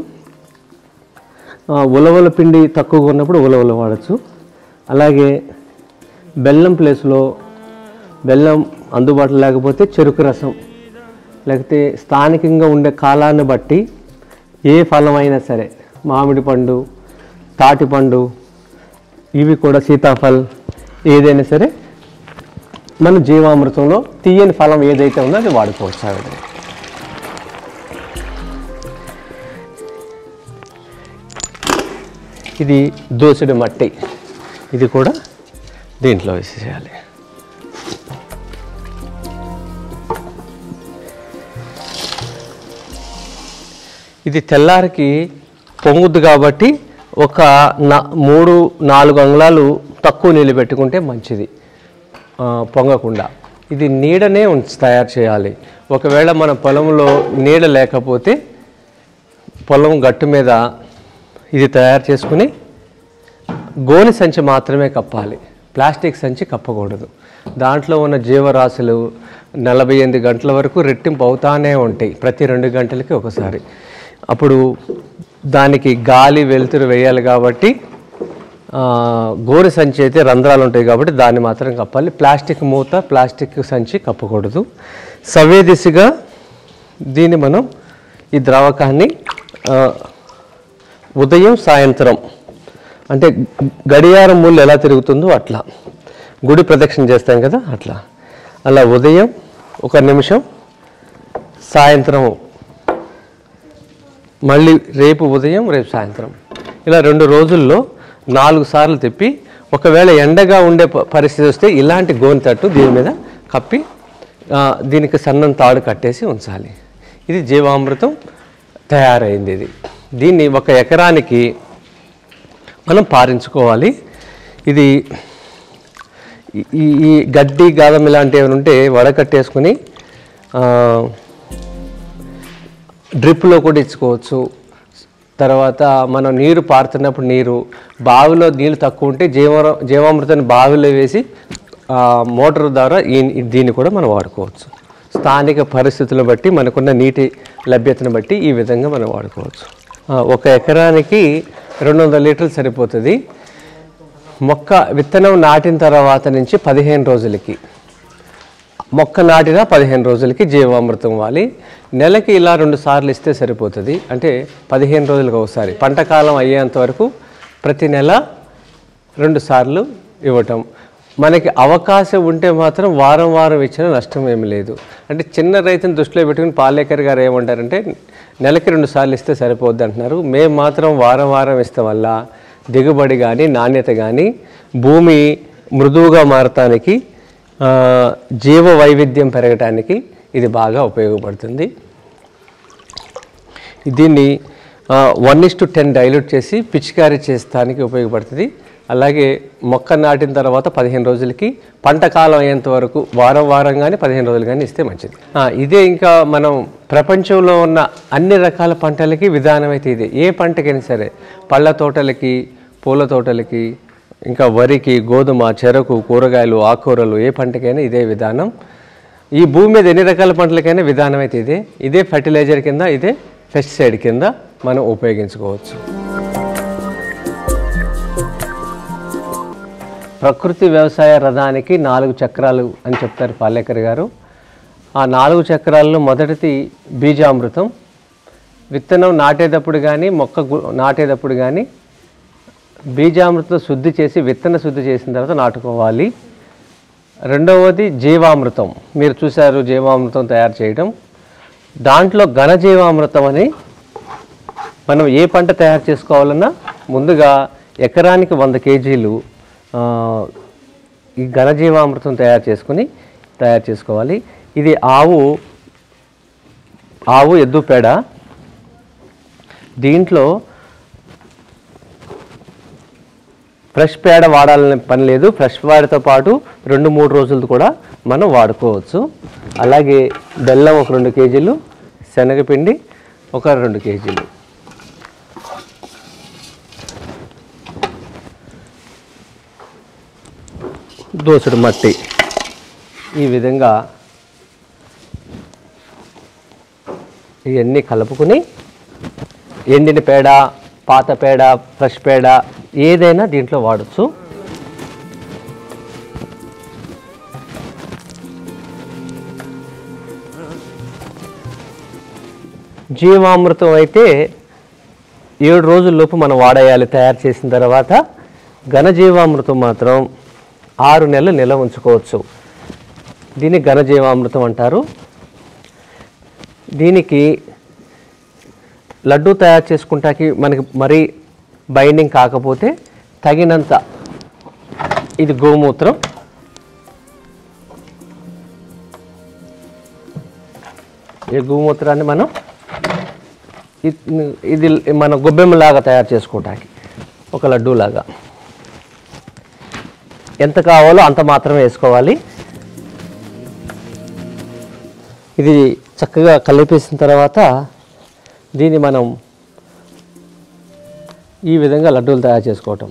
ఉలవల పిండి తక్కువగా ఉన్నప్పుడు ఉలవలు వాడచ్చు. అలాగే బెల్లం ప్లేస్లో బెల్లం అందుబాటులో లేకపోతే చెరుకు రసం, లేకపోతే స్థానికంగా ఉండే కాలాన్ని బట్టి ఏ ఫలం అయినా సరే, మామిడి పండు, తాటిపండు, ఇవి కూడా సీతాఫల్, ఏదైనా సరే మన జీవామృతంలో తీయని ఫలం ఏదైతే ఉందో అది వాడుకోవచ్చు. ఆ విధంగా ఇది దోసెడు మట్టి, ఇది కూడా దీంట్లో వేసేయాలి. ఇది తెల్లారికి పొంగుద్దు కాబట్టి ఒక నా మూడు నాలుగు అంగుళాలు తక్కువ నీళ్ళు పెట్టుకుంటే మంచిది, పొంగకుండా. ఇది నీడనే ఉంచి తయారు చేయాలి. ఒకవేళ మన పొలంలో నీడ లేకపోతే పొలం గట్టు మీద ఇది తయారు చేసుకుని గోని సంచి మాత్రమే కప్పాలి, ప్లాస్టిక్ సంచి కప్పకూడదు. దాంట్లో ఉన్న జీవరాశులు నలభై ఎనిమిది గంటల వరకు రెట్టింపు అవుతానే ఉంటాయి, ప్రతి రెండు గంటలకి ఒకసారి. అప్పుడు దానికి గాలి వెలుతురు వేయాలి కాబట్టి గోని సంచి అయితే రంధ్రాలు ఉంటాయి కాబట్టి దాన్ని మాత్రం కప్పాలి. ప్లాస్టిక్ మూత, ప్లాస్టిక్ సంచి కప్పకూడదు. సవ్య దిశగా దీన్ని మనం ఈ ద్రావకాన్ని ఉదయం సాయంత్రం అంటే గడియారం ముళ్ళు ఎలా తిరుగుతుందో అట్లా గుడి ప్రదక్షిణ చేస్తాం కదా అట్లా, అలా ఉదయం ఒక నిమిషం, సాయంత్రం మళ్ళీ రేపు ఉదయం రేపు సాయంత్రం, ఇలా రెండు రోజుల్లో నాలుగు సార్లు తిప్పి, ఒకవేళ ఎండగా ఉండే పరిస్థితి వస్తే ఇలాంటి గోని తట్టు దీని మీద కప్పి దీనికి సన్నం తాడు కట్టేసి ఉంచాలి. ఇది జీవామృతం తయారైంది. ఇది దీన్ని ఒక ఎకరానికి మనం పారించుకోవాలి. ఇది ఈ ఈ గడ్డి గాదం ఇలాంటివి ఏమైనా ఉంటే వడకట్టేసుకుని డ్రిప్లో కూడా ఇచ్చుకోవచ్చు. తర్వాత మనం నీరు పారుతున్నప్పుడు నీరు బావిలో నీళ్ళు తక్కువ ఉంటే జీవ జీవామృతాన్ని బావిలో వేసి మోటార్ ద్వారా ఈ దీన్ని కూడా మనం వాడుకోవచ్చు. స్థానిక పరిస్థితులను బట్టి మనకున్న నీటి లభ్యతను బట్టి ఈ విధంగా మనం వాడుకోవచ్చు. ఒక ఎకరానికి రెండు వందల లీటర్లు సరిపోతుంది. మొక్క విత్తనం నాటిన తర్వాత నుంచి పదిహేను రోజులకి, మొక్క నాటిన పదిహేను రోజులకి జీవామృతం ఇవ్వాలి. నెలకి ఇలా రెండు సార్లు ఇస్తే సరిపోతుంది. అంటే పదిహేను రోజులకు ఒకసారి, పంట కాలం అయ్యేంత వరకు ప్రతి నెల రెండు సార్లు ఇవ్వటం. మనకి అవకాశం ఉంటే మాత్రం వారం వారం ఇచ్చినా నష్టం ఏమి లేదు. అంటే చిన్న రైతుని దృష్టిలో పెట్టుకుని పాలేకర్ గారు ఏమంటారంటే నెలకి రెండు సార్లు ఇస్తే సరిపోద్ది అంటున్నారు. మేము మాత్రం వారం వారం ఇస్తాం వల్ల దిగుబడి కానీ నాణ్యత కానీ భూమి మృదువుగా మారటానికి జీవ వైవిధ్యం పెరగటానికి ఇది బాగా ఉపయోగపడుతుంది. దీన్ని one is to ten dilute చేసి పిచికారీ చేస్తానికి ఉపయోగపడుతుంది. అలాగే మొక్క నాటిన తర్వాత పదిహేను రోజులకి పంట కాలం అయ్యేంత వరకు వారం వారం కానీ పదిహేను రోజులు కానీ ఇస్తే మంచిది. ఇదే ఇంకా మనం ప్రపంచంలో ఉన్న అన్ని రకాల పంటలకి విధానం అయితే ఇదే. ఏ పంటకైనా సరే, పళ్ళ తోటలకి, పూల తోటలకి, ఇంకా వరికి, గోధుమ, చెరకు, కూరగాయలు, ఆకుకూరలు, ఏ పంటకైనా ఇదే విధానం. ఈ భూమి మీద ఎన్ని రకాల పంటలకైనా విధానం అయితే ఇదే. ఇదే ఫర్టిలైజర్ కింద, ఇదే పెస్టిసైడ్ కింద మనం ఉపయోగించుకోవచ్చు. ప్రకృతి వ్యవసాయ రథానికి నాలుగు చక్రాలు అని చెప్తారు పాలేకర్ గారు. ఆ నాలుగు చక్రాల్లో మొదటిది బీజామృతం. విత్తనం నాటేటప్పుడు కానీ మొక్క నాటేటప్పుడు కానీ బీజామృతం శుద్ధి చేసి విత్తన శుద్ధి చేసిన తర్వాత నాటుకోవాలి. రెండవది జీవామృతం. మీరు చూశారు జీవామృతం తయారు చేయడం. దాంట్లో ఘనజీవామృతం అని మనం ఏ పంట తయారు చేసుకోవాలన్నా ముందుగా ఎకరానికి వంద కేజీలు ఈ ఘనజీవామృతం తయారు చేసుకుని తయారు చేసుకోవాలి. ఇది ఆవు ఆవు ఎద్దు పేడ. దీంట్లో ఫ్రెష్ పేడ వాడాలని పని లేదు. ఫ్రెష్ పేడతో పాటు రెండు మూడు రోజులు కూడా మనం వాడుకోవచ్చు. అలాగే బెల్లం ఒక రెండు కేజీలు, శనగపిండి ఒక రెండు కేజీలు. దోసెడు మట్టి. ఈ విధంగా ఇవన్నీ కలుపుకొని ఎండిన పేడ, పాత పేడ, ఫ్రెష్ పేడ ఏదైనా దీంట్లో వాడచ్చు. జీవామృతం అయితే ఏడు రోజుల్లోపు మనం వాడేయాలి తయారు చేసిన తర్వాత. ఘనజీవామృతం మాత్రం ఆరు నెలలు నిల్వ ఉంచుకోవచ్చు. దీన్ని ఘనజీవామృతం అంటారు. దీనికి లడ్డు తయారు చేసుకుంటాకి మనకి మరీ బైండింగ్ కాకపోతే తగినంత ఇది గోమూత్రం, ఈ గోమూత్రాన్ని మనం ఇది మన గొబ్బెమ్మలాగా తయారు చేసుకోవటానికి ఒక లడ్డూలాగా ఎంత కావాలో అంత మాత్రమే వేసుకోవాలి. ఇది చక్కగా కలిపేసిన తర్వాత దీన్ని మనం ఈ విధంగా లడ్డూలు తయారు చేసుకోవటం.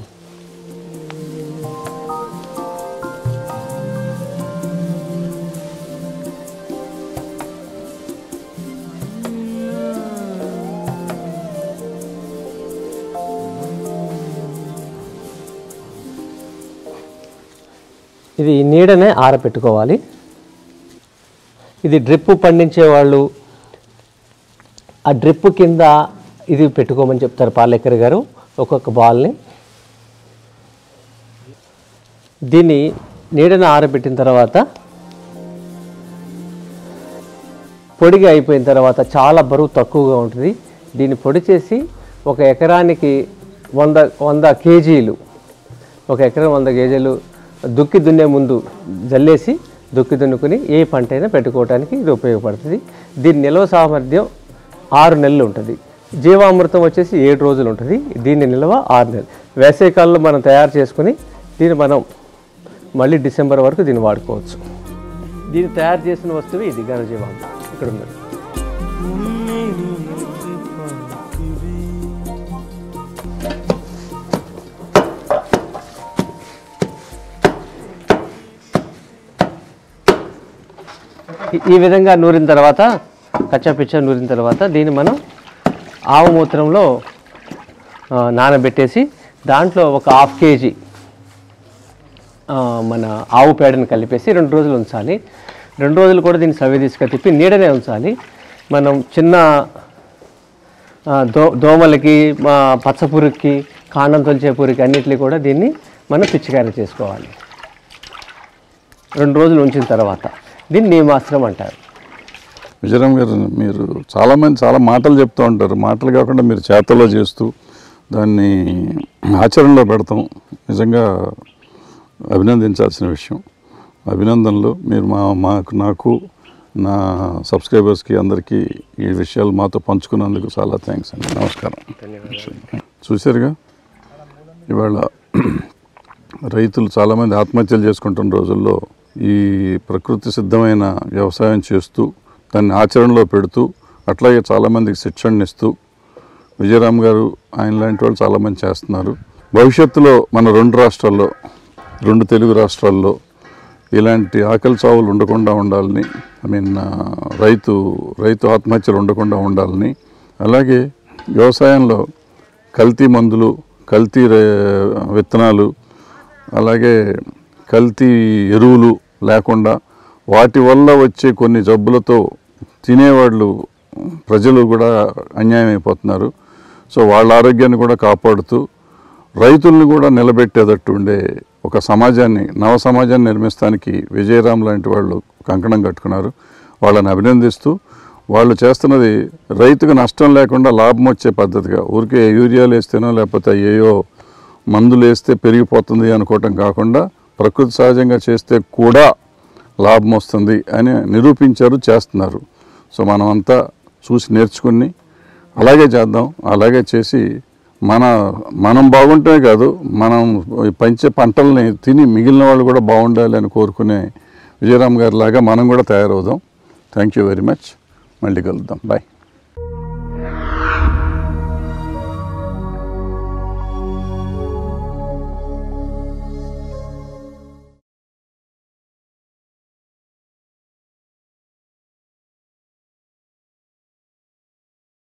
ఇది నీడనే ఆరబెట్టుకోవాలి. ఇది డ్రిప్ పండించే వాళ్ళు ఆ డ్రిప్ కింద ఇది పెట్టుకోమని చెప్తారు పాలేకర్ గారు ఒక్కొక్క బాల్ని. దీన్ని నీడను ఆరబెట్టిన తర్వాత పొడిగా అయిపోయిన తర్వాత చాలా బరువు తక్కువగా ఉంటుంది. దీన్ని పొడి చేసి ఒక ఎకరానికి వంద వంద కేజీలు ఒక ఎకరం వంద కేజీలు దుక్కి దున్నే ముందు జల్లేసి దుక్కి దున్నుకుని ఏ పంట అయినా పెట్టుకోవడానికి ఇది ఉపయోగపడుతుంది. దీని నిల్వ సామర్థ్యం ఆరు నెలలు ఉంటుంది. జీవామృతం వచ్చేసి ఏడు రోజులు ఉంటుంది. దీని నిల్వ ఆరు నెలలు. వేసవికాలంలో మనం తయారు చేసుకుని దీన్ని మనం మళ్ళీ డిసెంబర్ వరకు దీన్ని వాడుకోవచ్చు. దీన్ని తయారు చేసిన వస్తువు ఇది ఘనజీవామృతం ఇక్కడ ఉన్నది. ఈ విధంగా నూరిన తర్వాత కచ్చా పిచ్చా నూరిన తర్వాత దీన్ని మనం ఆవు మూత్రంలో నానబెట్టేసి దాంట్లో ఒక హాఫ్ కేజీ మన ఆవు పేడని కలిపేసి రెండు రోజులు ఉంచాలి. రెండు రోజులు కూడా దీన్ని సవి తీసుక తిప్పి నీడనే ఉంచాలి. మనం చిన్న దో దోమలకి పచ్చపురుగుకి కాండం తొలిచే పురుగుకి అన్నిటికీ కూడా దీన్ని మనం పిచికారీ చేసుకోవాలి. రెండు రోజులు ఉంచిన తర్వాత దీన్ని నియమాస్త్రం అంటారు. విజయరామ్ గారు, మీరు చాలామంది చాలా మాటలు చెప్తూ ఉంటారు. మాటలు కాకుండా మీరు చేతల్లో చేస్తూ దాన్ని ఆచరణలో పెడతాం. నిజంగా అభినందించాల్సిన విషయం. అభినందనలు. మీరు మా మాకు నాకు నా సబ్స్క్రైబర్స్కి అందరికీ ఈ విషయాలు మాతో పంచుకున్నందుకు చాలా థ్యాంక్స్ అండి. నమస్కారం. చూశారుగా, ఇవాళ రైతులు చాలామంది ఆత్మహత్యలు చేసుకుంటున్న రోజుల్లో ఈ ప్రకృతి సిద్ధమైన వ్యవసాయం చేస్తూ దాన్ని ఆచరణలో పెడుతూ అట్లాగే చాలామందికి శిక్షణ ఇస్తూ విజయరామ్ గారు ఆయన లాంటి వాళ్ళు చాలామంది చేస్తున్నారు. భవిష్యత్తులో మన రెండు రాష్ట్రాల్లో రెండు తెలుగు రాష్ట్రాల్లో ఇలాంటి ఆకలి చావులు ఉండకుండా ఉండాలని, ఐ మీన్ రైతు రైతు ఆత్మహత్యలు ఉండకుండా ఉండాలని, అలాగే వ్యవసాయంలో కల్తీ మందులు, కల్తీ విత్తనాలు, అలాగే కల్తీ ఎరువులు లేకుండా వాటి వల్ల వచ్చే కొన్ని జబ్బులతో తినేవాళ్ళు ప్రజలు కూడా అన్యాయం అయిపోతున్నారు. సో వాళ్ళ ఆరోగ్యాన్ని కూడా కాపాడుతూ రైతుల్ని కూడా నిలబెట్టేటట్టు ఉండే ఒక సమాజాన్ని, నవ సమాజాన్ని నిర్మిస్తానికి విజయరామ్ లాంటి వాళ్ళు కంకణం కట్టుకున్నారు. వాళ్ళని అభినందిస్తూ వాళ్ళు చేస్తున్నది రైతుకు నష్టం లేకుండా లాభం వచ్చే పద్ధతిగా, ఊరికే యూరియాలు వేస్తేనో లేకపోతే ఏయో మందులు వేస్తే పెరిగిపోతుంది అనుకోవటం కాకుండా ప్రకృతి సహజంగా చేస్తే కూడా లాభం వస్తుంది అని నిరూపించారు, చేస్తున్నారు. సో మనమంతా చూసి నేర్చుకుని అలాగే చేద్దాం. అలాగే చేసి మన మనం బాగుంటే కాదు, మనం పంచే పంటల్ని తిని మిగిలిన వాళ్ళు కూడా బాగుండాలి అని కోరుకునే విజయరామ్ గారి లాగా మనం కూడా తయారవుదాం. Thank you very much. మళ్ళీ కలుద్దాం. బాయ్.